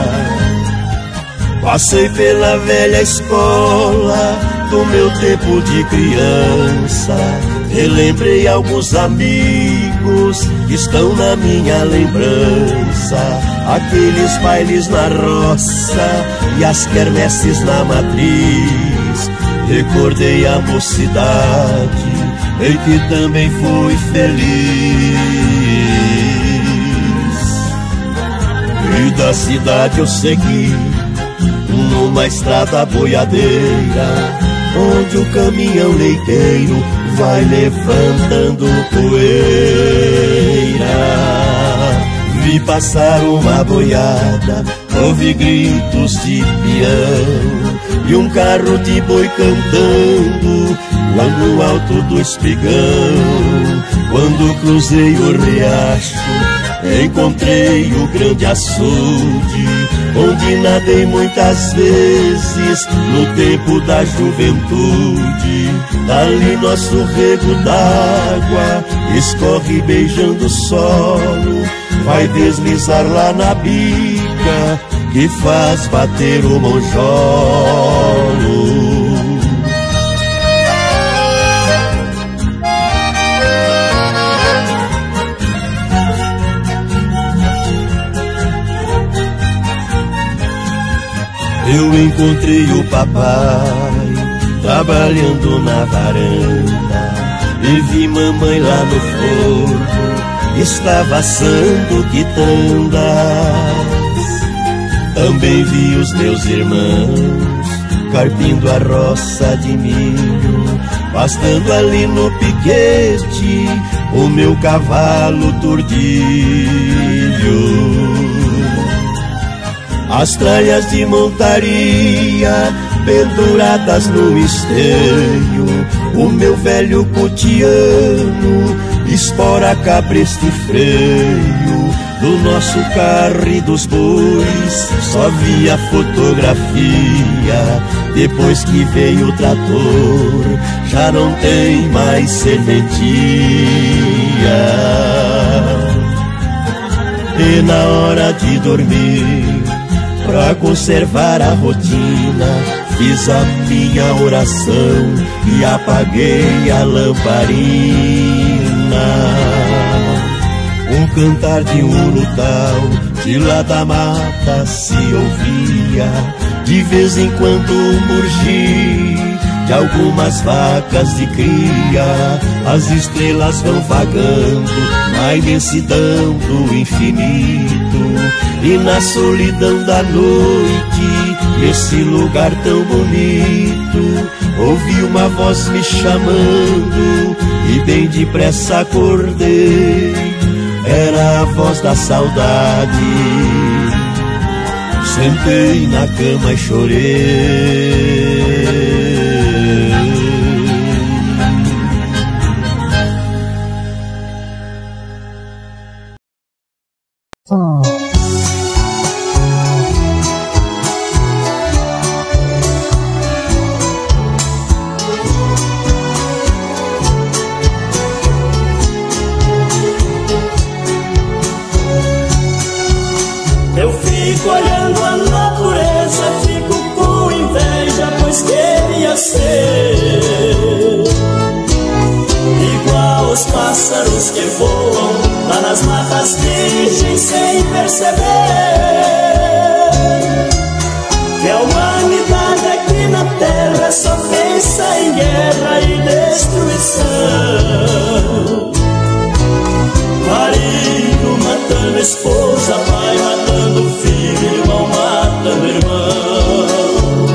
Passei pela velha escola do meu tempo de criança, Relembrei alguns amigos que estão na minha lembrança, aqueles bailes na roça e as quermesses na matriz. Recordei a mocidade em que também fui feliz. E da cidade eu segui numa estrada boiadeira, onde o caminhão leiteiro vai levantando poeira. Vi passar uma boiada, ouvi gritos de peão e um carro de boi cantando lá no alto do espigão. Quando cruzei o riacho, encontrei o grande açude, onde nadei muitas vezes no tempo da juventude. Ali nosso rego d'água escorre beijando o solo, vai deslizar lá na bica que faz bater o monjolo. Eu encontrei o papai trabalhando na varanda e vi mamãe lá no forno, estava assando quitandas. Também vi os meus irmãos carpindo a roça de milho, pastando ali no piquete o meu cavalo tordilho. As tralhas de montaria penduradas no esteio, o meu velho cotiano espora cabresto e freio. Do nosso carro e dos bois só via fotografia. Depois que veio o trator já não tem mais serventia. E na hora de dormir, pra conservar a rotina, fiz a minha oração e apaguei a lamparina. Um cantar de um lutal de lá da mata se ouvia, de vez em quando um murgir de algumas vacas de cria. As estrelas vão vagando na imensidão do infinito, e na solidão da noite, nesse lugar tão bonito, ouvi uma voz me chamando e bem depressa acordei. Era a voz da saudade. Sentei na cama e chorei. Eu fico olhando a natureza, fico com inveja, pois queria ser igual aos pássaros que voam lá nas matas virgens sem perceber que a humanidade aqui na terra só pensa em guerra e destruição. Marido matando esposa, pai matando filho, irmão matando irmão.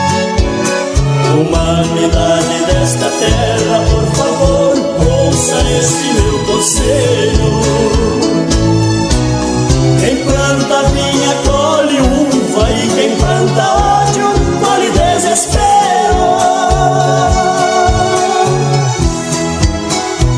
Humanidade desta terra, por favor, ouça este meu conselho. Quem planta vinha colhe uva, e quem planta ódio colhe desespero.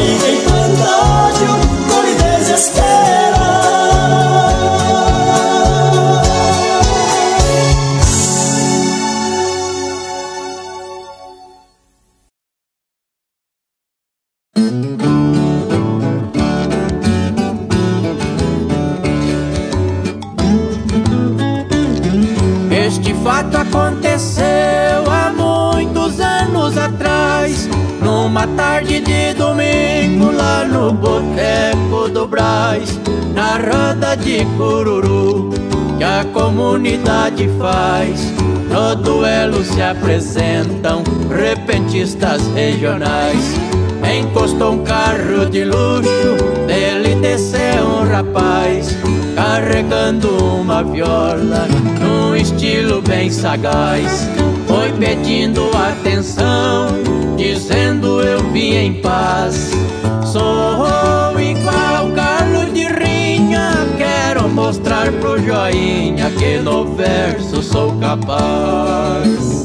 vida enquanto ódio não me desespera. Este fato aconteceu há muitos anos atrás, numa tarde de domingo lá no boteco do Brás, na roda de cururu que a comunidade faz. No duelo se apresentam repentistas regionais. Encostou um carro de luxo, dele desceu um rapaz, carregando uma viola num estilo bem sagaz. Foi pedindo atenção, dizendo eu vim em paz. Sou igual Carlos de Rinha, quero mostrar pro joinha que no verso sou capaz.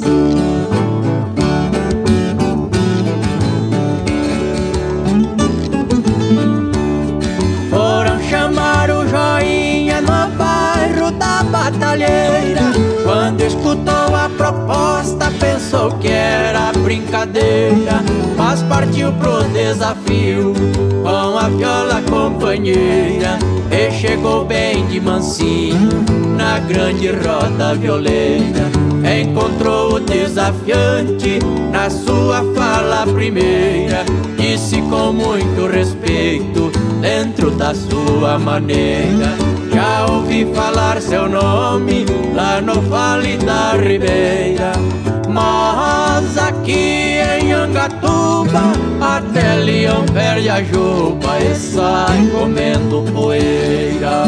Foram chamar o joinha no bairro da Batalheira. Quando escutou a proposta pensou que era brincadeira, mas partiu pro desafio com a viola companheira. E chegou bem de mansinho na grande roda violeira. Encontrou o desafiante na sua fala primeira, disse com muito respeito dentro da sua maneira: já ouvi falar seu nome lá no Vale da Ribeira, mas aqui em Angatuba até leão perde a juba e sai comendo poeira.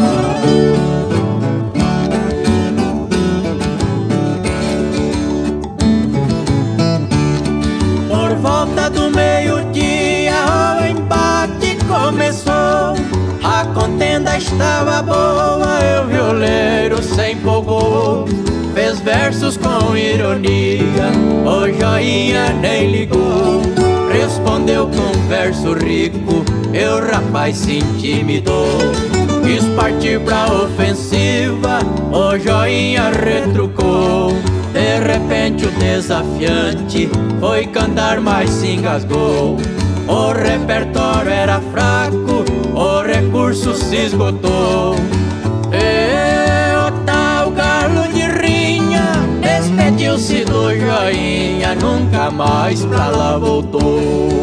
Por volta do meio-dia o embate começou, a contenda estava boa e o violeiro se empolgou. Fez versos com ironia, o joinha nem ligou. Respondeu com verso rico e o rapaz se intimidou. Quis partir pra ofensiva, o joinha retrucou. De repente o desafiante foi cantar, mas se engasgou. O repertório era fraco, o recurso se esgotou. E o tal Galo de Rinha despediu-se do joinha, nunca mais pra lá voltou.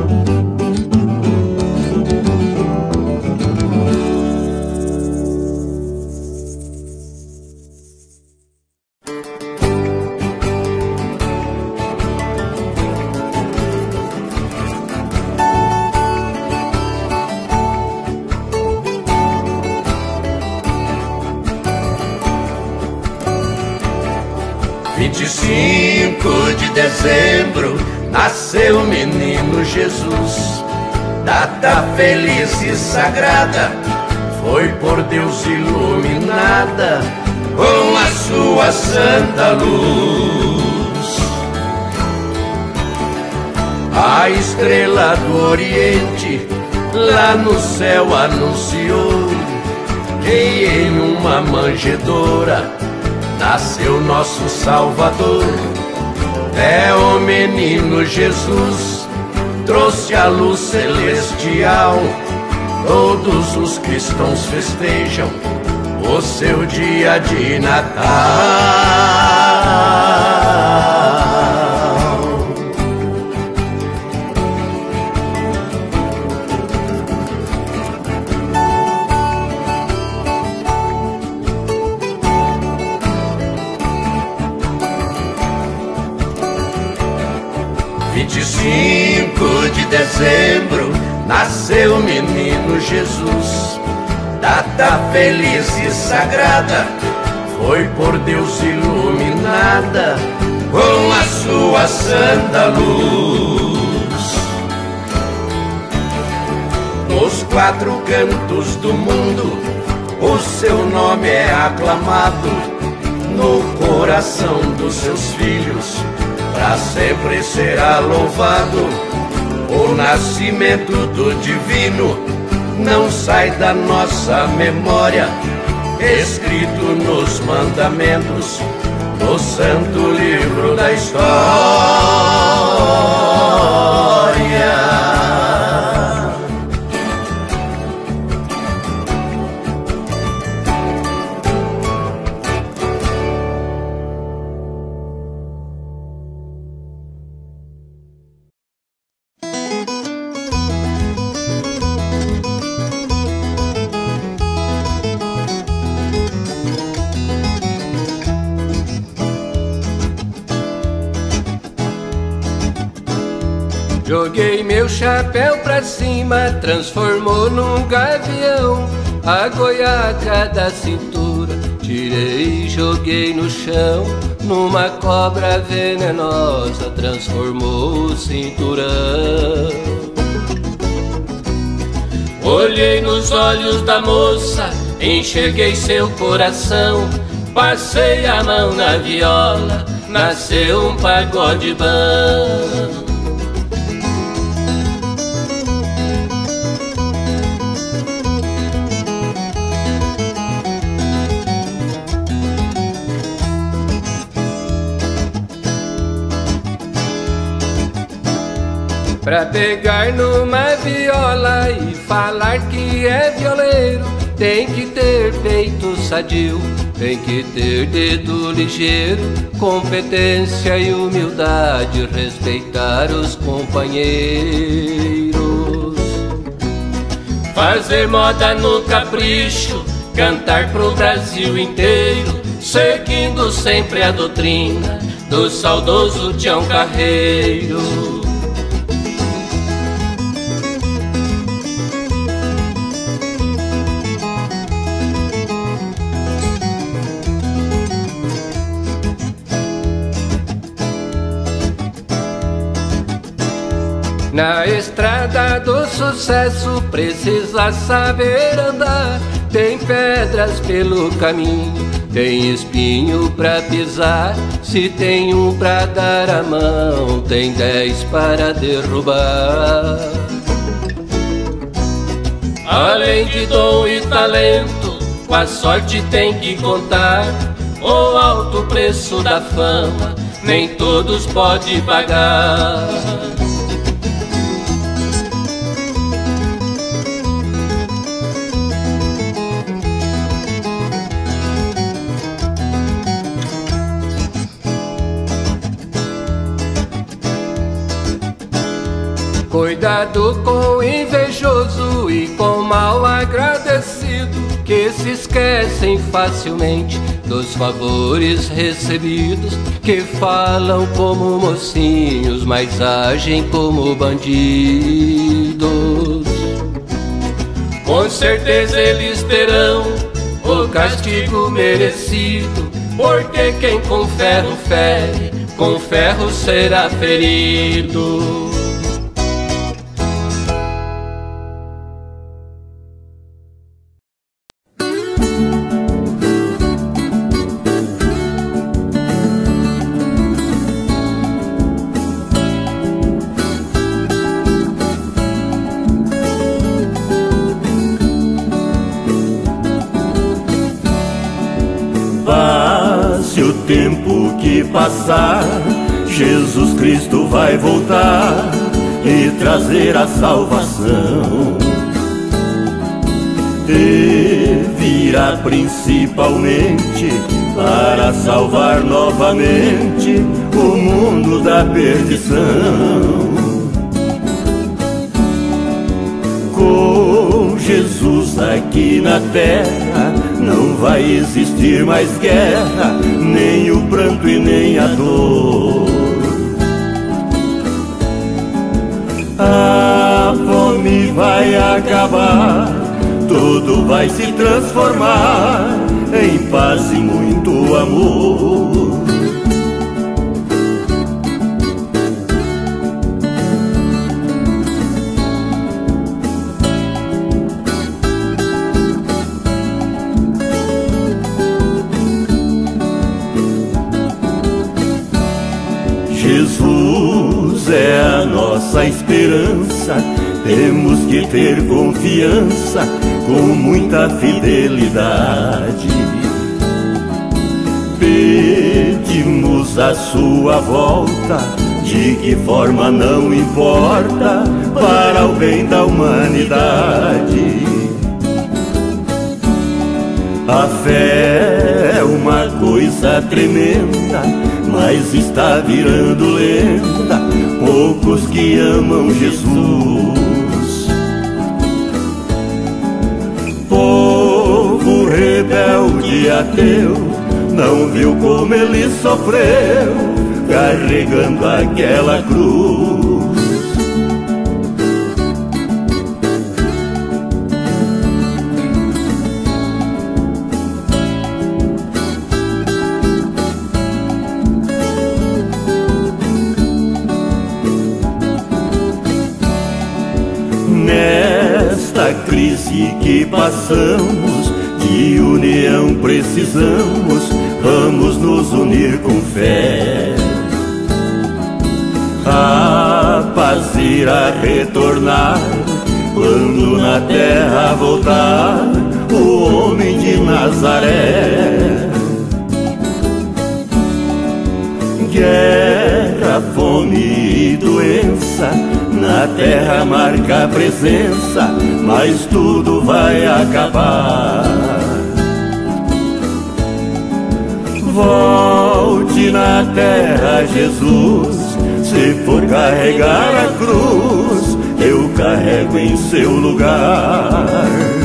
De dezembro nasceu o menino Jesus, data feliz e sagrada, foi por Deus iluminada com a sua santa luz. A estrela do Oriente lá no céu anunciou que em uma manjedoura nasceu nosso Salvador. É o menino Jesus, trouxe a luz celestial. Todos os cristãos festejam o seu dia de Natal. 25 de dezembro nasceu o menino Jesus, data feliz e sagrada, foi por Deus iluminada com a sua santa luz. Nos quatro cantos do mundo o seu nome é aclamado, no coração dos seus filhos pra sempre será louvado. O nascimento do divino não sai da nossa memória, escrito nos mandamentos, no santo livro da história. Joguei meu chapéu pra cima, transformou num gavião a goiaca da cintura. Tirei e joguei no chão, numa cobra venenosa, transformou o cinturão. Olhei nos olhos da moça, enxerguei seu coração. Passei a mão na viola, nasceu um pagode bom. Pra pegar numa viola e falar que é violeiro, tem que ter peito sadio, tem que ter dedo ligeiro, competência e humildade, respeitar os companheiros. Fazer moda no capricho, cantar pro Brasil inteiro, seguindo sempre a doutrina do saudoso Tião Carreiro. Na estrada do sucesso precisa saber andar. Tem pedras pelo caminho, tem espinho pra pisar. Se tem um pra dar a mão, tem 10 para derrubar. Além de dom e talento, com a sorte tem que contar. O alto preço da fama, nem todos pode pagar. Cuidado com o invejoso e com o mal agradecido, que se esquecem facilmente dos favores recebidos, que falam como mocinhos, mas agem como bandidos. Com certeza eles terão o castigo merecido, porque quem com ferro fere, com ferro será ferido. O tempo que passar, Jesus Cristo vai voltar e trazer a salvação. E virá principalmente para salvar novamente o mundo da perdição. Com Jesus aqui na terra não vai existir mais guerra, nem o pranto e nem a dor. A fome vai acabar, tudo vai se transformar em paz e muito amor. Jesus é a nossa esperança, temos que ter confiança com muita fidelidade. Pedimos a sua volta, de que forma não importa, para o bem da humanidade. A fé é uma coisa tremenda, mas está virando lenda, poucos que amam Jesus. Povo rebelde e ateu, não viu como ele sofreu, carregando aquela cruz. Nesta crise que passamos, de união precisamos, vamos nos unir com fé. A paz irá retornar quando na terra voltar o homem de Nazaré. Guerra, fome e doença na terra marca a presença, mas tudo vai acabar. Volte na terra, Jesus, se for carregar a cruz, eu carrego em seu lugar.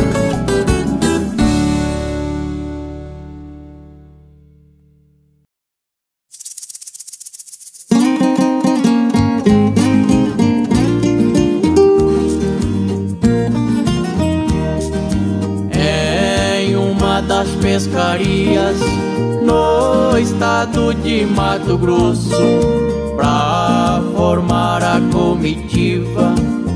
Pescarias no estado de Mato Grosso, pra formar a comitiva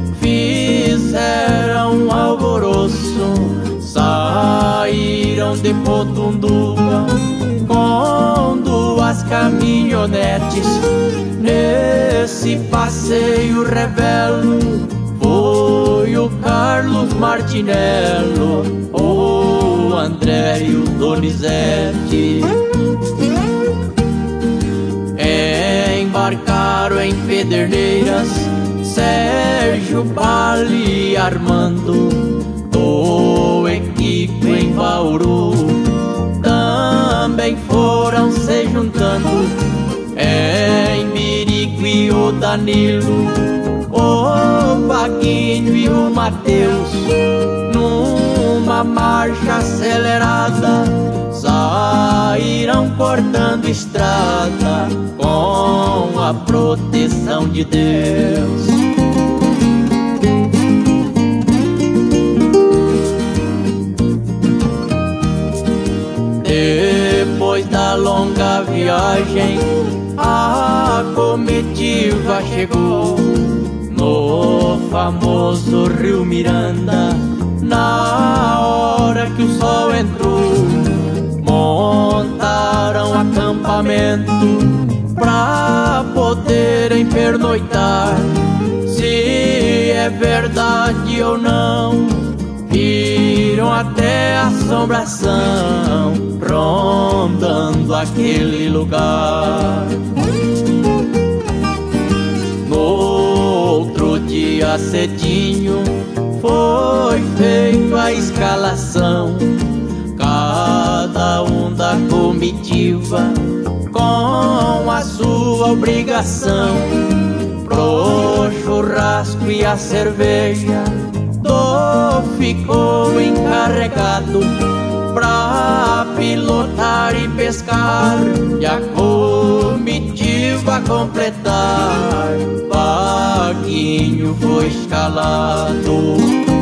fizeram um alvoroço. Saíram de Potunduva com 2 caminhonetes. Nesse passeio revelo foi o Carlos Martinello, o André e o Donizete. Embarcaram em Pederneiras Sérgio, Bali e Armando, do equipe em Bauru. Também foram se juntando em Miriqui o Danilo, o Vaguinho e o Mateus. Numa marcha acelerada saíram cortando estrada com a proteção de Deus. Depois da longa viagem, a comitiva chegou no famoso Rio Miranda. Na hora que o sol entrou, montaram acampamento pra poderem pernoitar. Se é verdade ou não, viram até assombração rondando aquele lugar. No outro dia cedinho foi feita a escalação, cada um da comitiva com a sua obrigação. Pro churrasco e a cerveja, Dó ficou encarregado pra pilotar e pescar, e a comitiva completar, Vaguinho foi escalado.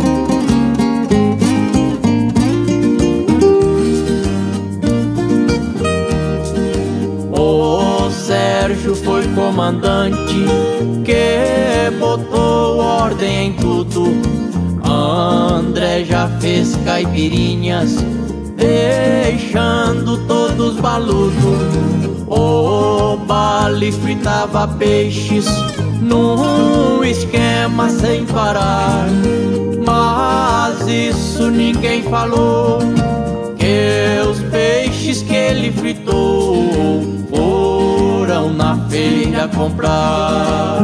O Sérgio foi comandante que botou ordem em tudo. André já fez caipirinhas, deixando todos baludos. O Bali fritava peixes num esquema sem parar. Mas isso ninguém falou, que os peixes que ele fritou foram na feira comprar.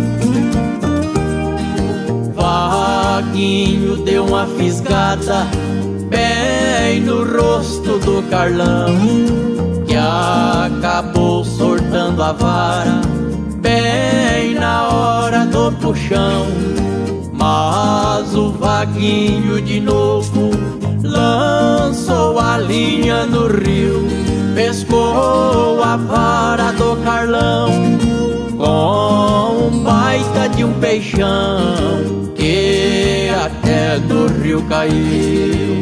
Vaguinho deu uma fisgada bem no rosto do Carlão, que acabou sortando a vara bem na hora do puxão. Mas o Vaguinho de novo lançou a linha no rio, pescou a vara do Carlão com um baita de um peixão que até do rio caiu.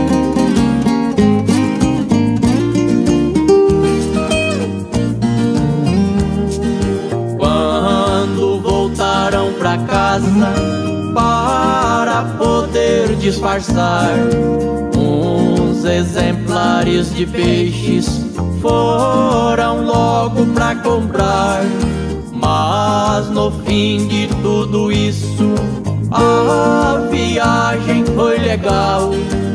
Quando voltaram pra casa para poder disfarçar, uns exemplares de peixes foram logo pra comprar. Mas no fim de tudo isso, a viagem foi legal.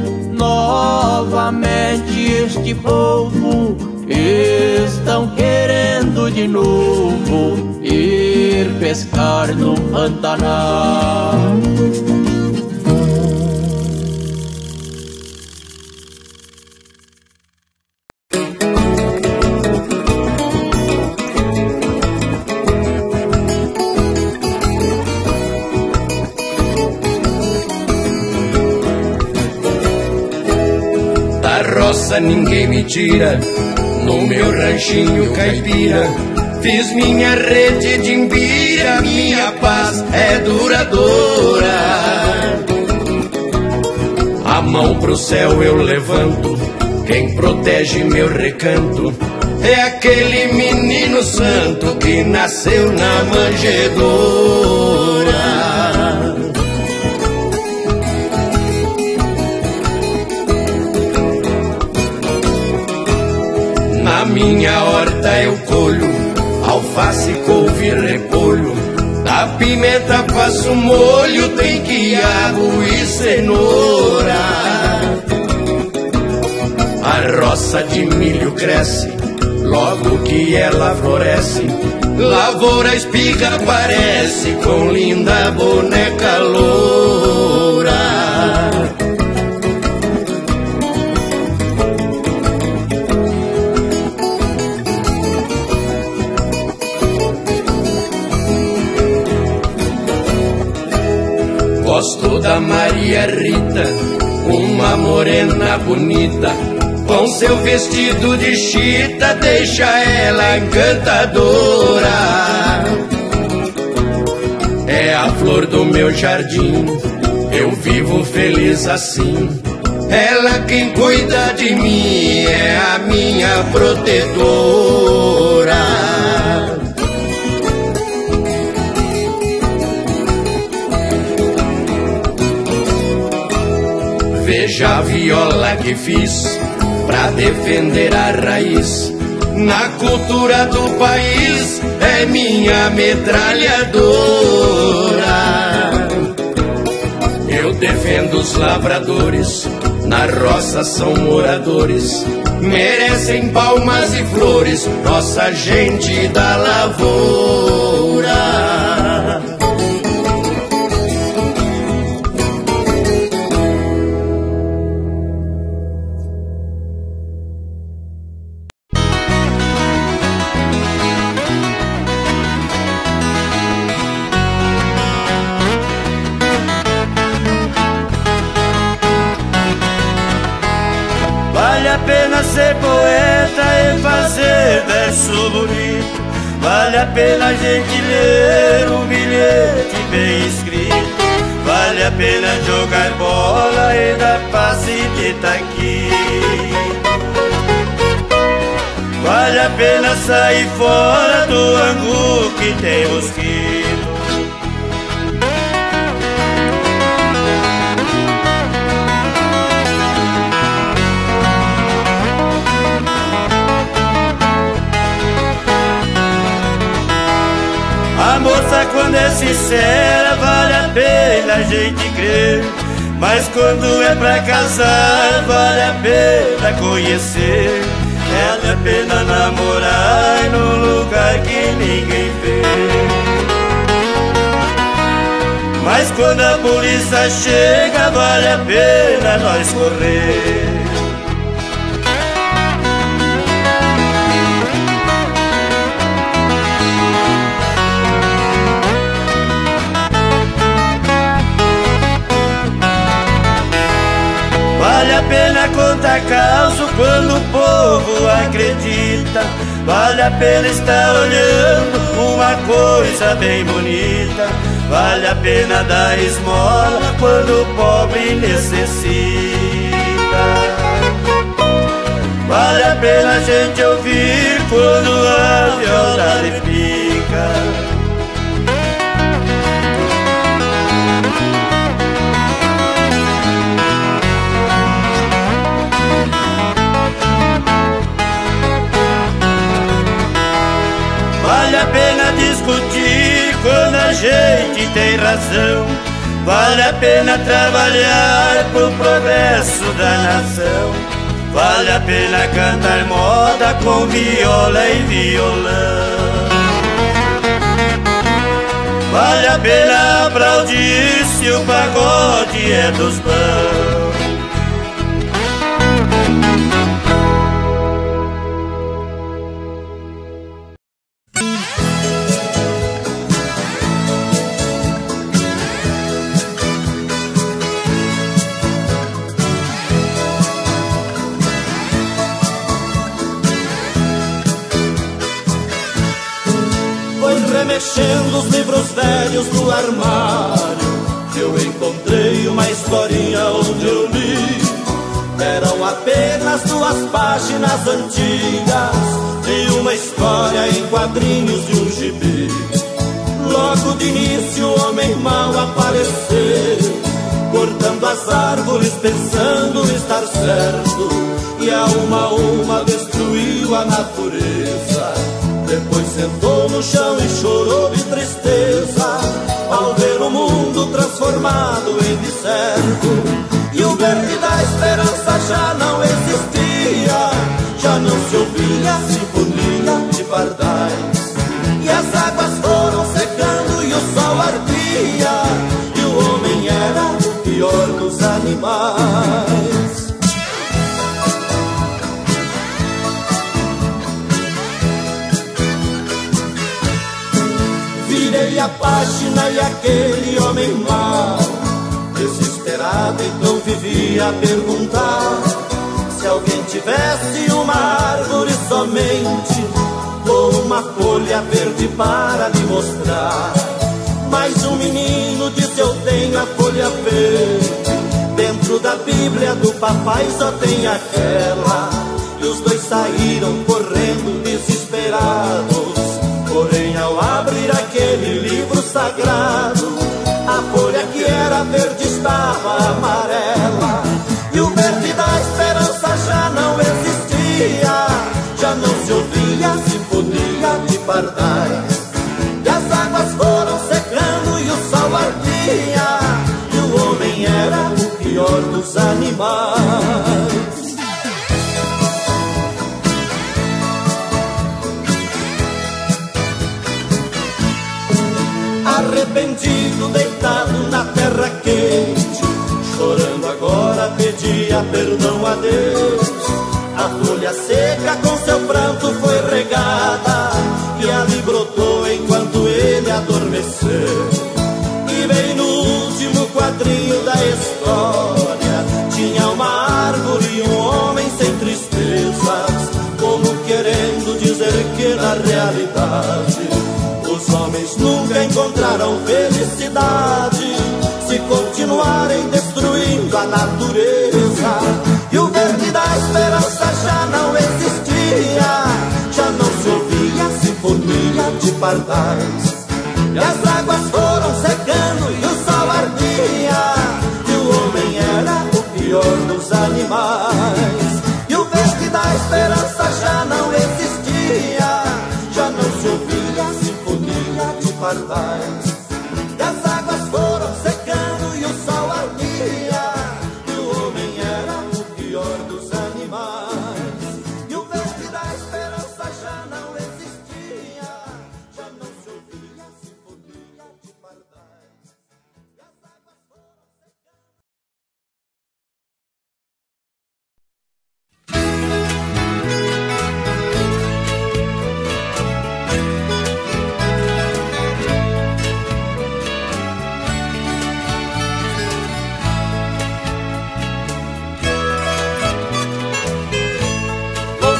Novamente este povo estão querendo de novo ir pescar no Pantanal. Ninguém me tira, no meu ranchinho caipira fiz minha rede de imbira, minha paz é duradoura. A mão pro céu eu levanto, quem protege meu recanto é aquele menino santo que nasceu na manjedoura. Na minha horta eu colho alface, couve e repolho, da pimenta faço molho, tem quiabo e cenoura. A roça de milho cresce logo que ela floresce, lavoura espiga aparece com linda boneca loura. Gosto da Maria Rita, uma morena bonita, com seu vestido de chita deixa ela encantadora. É a flor do meu jardim, eu vivo feliz assim. Ela quem cuida de mim, é a minha protetora. Veja a viola que fiz pra defender a raiz. Na cultura do país é minha metralhadora. Eu defendo os lavradores, na roça são moradores, merecem palmas e flores, nossa gente da lavoura. Ser poeta e fazer verso bonito, vale a pena a gente ler um bilhete bem escrito, vale a pena jogar bola e dar passe de taqui, vale a pena sair fora do angu que tem mosquito. A moça sincera, vale a pena a gente crer. Mas quando é pra casar, vale a pena conhecer. Vale a pena namorar num lugar que ninguém vê. Mas quando a polícia chega, vale a pena nós correr. Vale a pena contar caso quando o povo acredita. Vale a pena estar olhando uma coisa bem bonita. Vale a pena dar esmola quando o pobre necessita. Vale a pena a gente ouvir quando a viola lhe pica. Vale a pena discutir quando a gente tem razão. Vale a pena trabalhar pro progresso da nação. Vale a pena cantar moda com viola e violão. Vale a pena aplaudir se o pagode é dos bons. Remexendo os livros velhos do armário, eu encontrei uma historinha onde eu li. Eram apenas 2 páginas antigas de uma história em quadrinhos de um gibi. Logo de início o homem mau apareceu, cortando as árvores pensando estar certo, e a uma destruiu a natureza. Depois sentou no chão e chorou de tristeza ao ver o mundo transformado em deserto. E o verde da esperança já não existia, já não se ouvia a sinfonia de pardais. E as águas foram secando e o sol ardia, e o homem era o pior dos animais. Virei a página e aquele homem mau, desesperado, então vivia a perguntar se alguém tivesse uma árvore somente, ou uma folha verde para lhe mostrar. Mas um menino disse: eu tenho a folha verde, dentro da Bíblia do papai só tem aquela. E os dois saíram correndo desesperados. Porém, ao abrir aquele livro sagrado, a folha que era verde estava amarela. E o verde da esperança já não existia, já não se ouvia a sinfonia de pardais. E as águas foram secando e o sol ardia, e o homem era o pior dos animais. Arrependido, deitado na terra quente, chorando agora pedia perdão a Deus. A folha seca com seu pranto foi regada, e ali brotou enquanto ele adormeceu. E bem no último quadrinho da história tinha uma árvore e um homem sem tristezas, como querendo dizer que na realidade os homens nunca encontraram felicidade se continuarem destruindo a natureza. E o verde da esperança já não existia, já não se ouvia a sinfonia de pardais. E as águas foram secando e o sol ardia, e o homem era o pior dos animais. E o verde da esperança já não existia, já não se ouvia a sinfonia de pardais.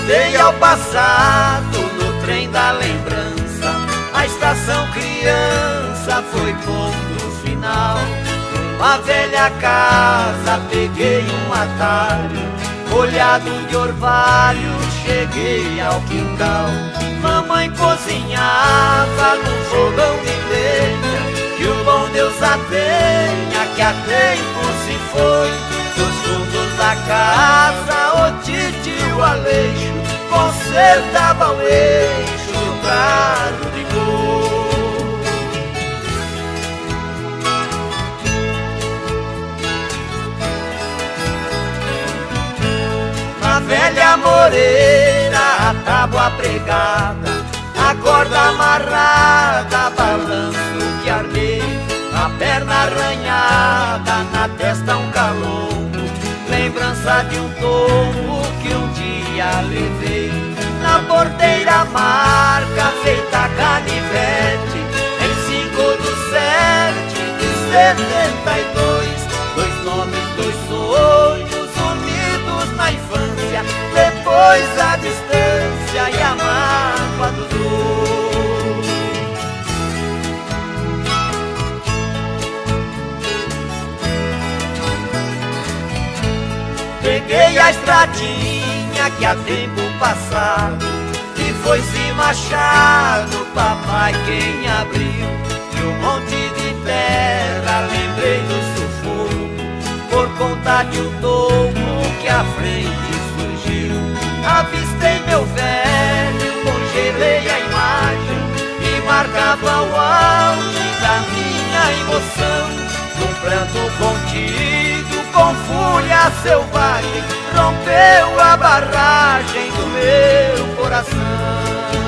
Voltei ao passado no trem da lembrança. A estação criança foi ponto final. Numa velha casa peguei um atalho, molhado de orvalho cheguei ao quintal. Mamãe cozinhava no fogão de lenha, que o bom Deus a tenha, que a tempo se foi. Dos fundos da casa o titio Aleixo consertava o eixo do carro de boi. Na velha moreira a tábua pregada, a corda amarrada, balanço que armei, a perna arranhada, na testa um calombo, lembrança de um tombo que um dia levei. Na porteira marca feita canivete, em 5/7/72, dois nomes, dois sonhos unidos na infância, depois a distância e a mágoa dos dois. Peguei a estradinha que há tempo passado, e foi-se Machado, papai quem abriu. E um monte de terra lembrei do sufoco, por conta de um tomo que à frente surgiu. Avistei meu velho, congelei a imagem, e marcava o auge da minha emoção. Um pranto contido, com fúria selvagem, rompeu a barragem do meu coração.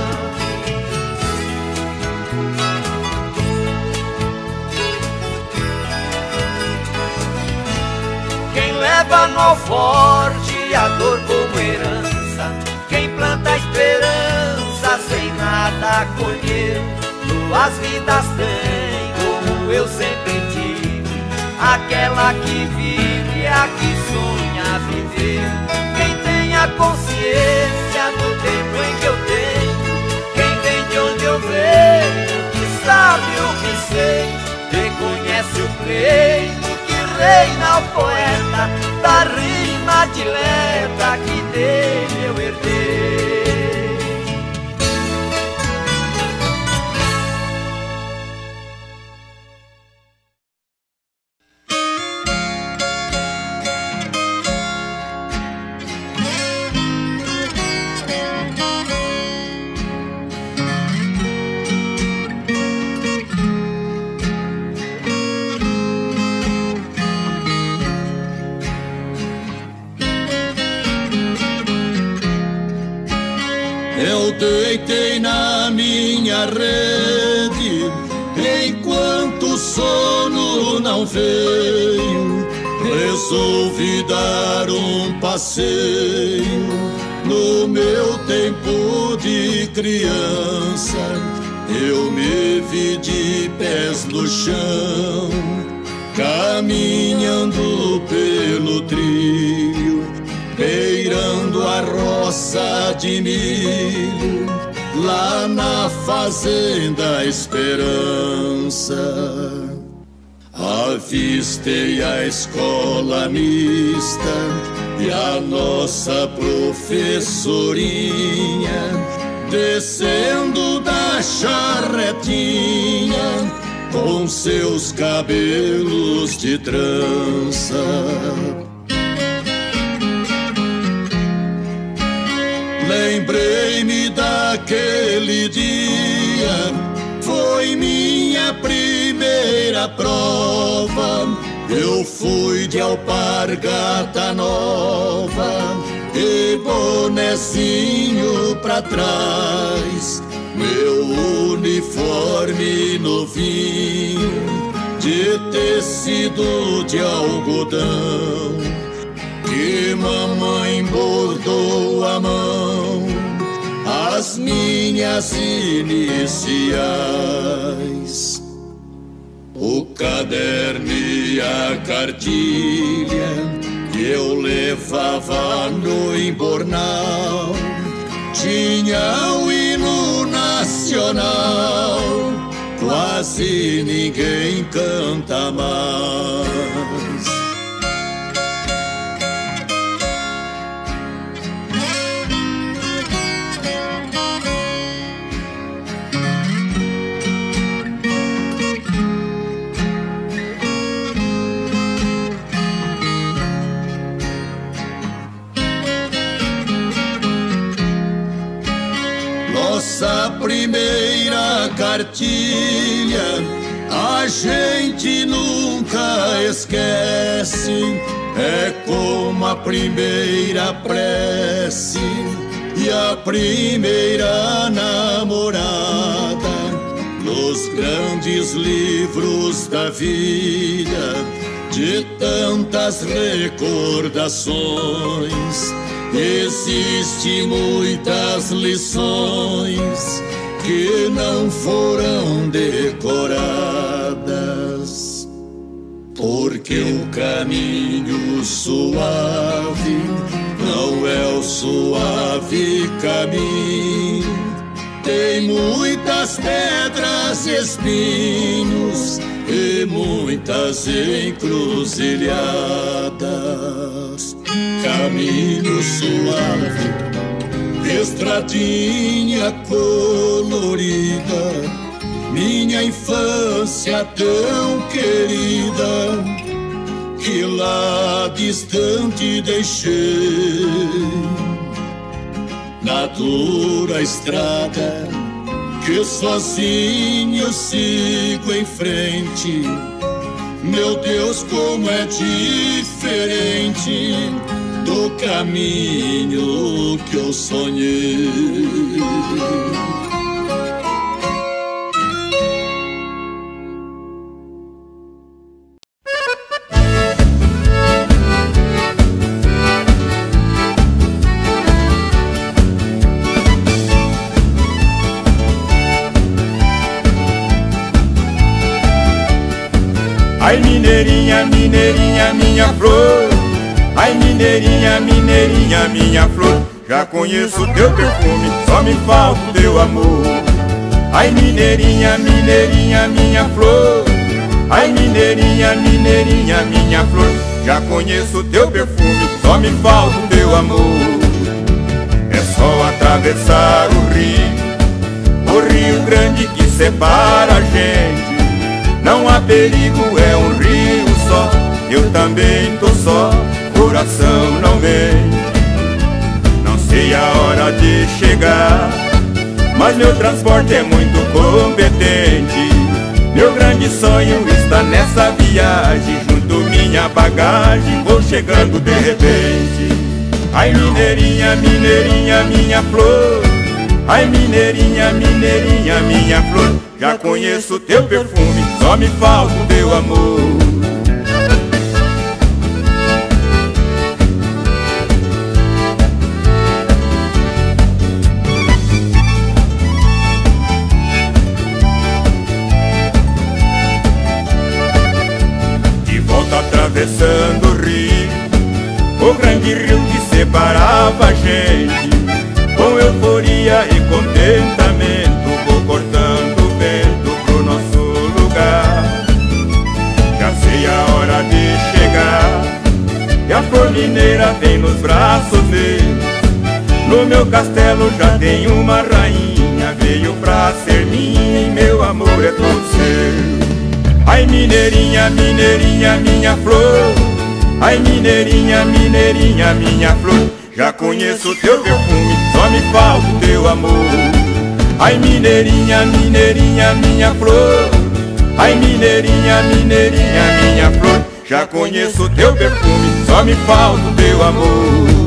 Quem leva no alforje a dor como herança, quem planta a esperança sem nada colher, duas vidas tem como eu sempre tive, aquela que vive e a que sonha viver. Quem tem a consciência do tempo em que eu tenho, quem vem de onde eu venho, que sabe o que sei, reconhece o pleito que reina o poeta, da rima dileta que dele eu herdei. Eu deitei na minha rede enquanto o sono não veio. Resolvi dar um passeio no meu tempo de criança. Eu me vi de pés no chão, caminhando pelo trilho, beirando a roça de milho, lá na fazenda Esperança. Avistei a escola mista e a nossa professorinha descendo da charretinha com seus cabelos de trança. Lembrei-me daquele dia, foi minha primeira prova. Eu fui de alpargata nova e bonezinho pra trás, meu uniforme novinho de tecido de algodão, que mamãe bordou à mão as minhas iniciais. O caderno e a cartilha que eu levava no embornal tinha o hino nacional, quase ninguém canta mais. Nossa primeira cartilha a gente nunca esquece, é como a primeira prece e a primeira namorada. Nos grandes livros da vida, de tantas recordações, existem muitas lições que não foram decoradas, porque o caminho suave não é o suave caminho. Tem muitas pedras e espinhos e muitas encruzilhadas. Caminho suave, estradinha colorida, minha infância tão querida, que lá distante deixei. Na dura estrada que sozinho sigo em frente, meu Deus, como é diferente do caminho que eu sonhei. Ai, mineirinha, mineirinha, minha flor. Ai, mineirinha, mineirinha, minha flor. Já conheço teu perfume, só me falta o teu amor. Ai, mineirinha, mineirinha, minha flor. Ai, mineirinha, mineirinha, minha flor. Já conheço teu perfume, só me falta o teu amor. É só atravessar o Rio Grande que separa a gente. Não há perigo, é um rio só. Eu também tô só, coração não mente. Não sei a hora de chegar, mas meu transporte é muito competente. Meu grande sonho está nessa viagem, junto minha bagagem, vou chegando de repente. Ai, mineirinha, mineirinha, minha flor. Ai, mineirinha, mineirinha, minha flor. Já conheço teu perfume, só me falta o teu amor. De volta atravessando o rio, o grande rio que separava a gente. Com euforia e contentamento, vou cortando o vento pro nosso lugar. Já sei a hora de chegar, e a flor mineira vem nos braços deles. No meu castelo já tem uma rainha, veio pra ser minha e meu amor é todo seu. Ai, mineirinha, mineirinha, minha flor. Ai, mineirinha, mineirinha, minha flor. Já conheço teu perfume, só me falta o teu amor. Ai, mineirinha, mineirinha, minha flor. Ai, mineirinha, mineirinha, minha flor. Já conheço teu perfume, só me falta o teu amor.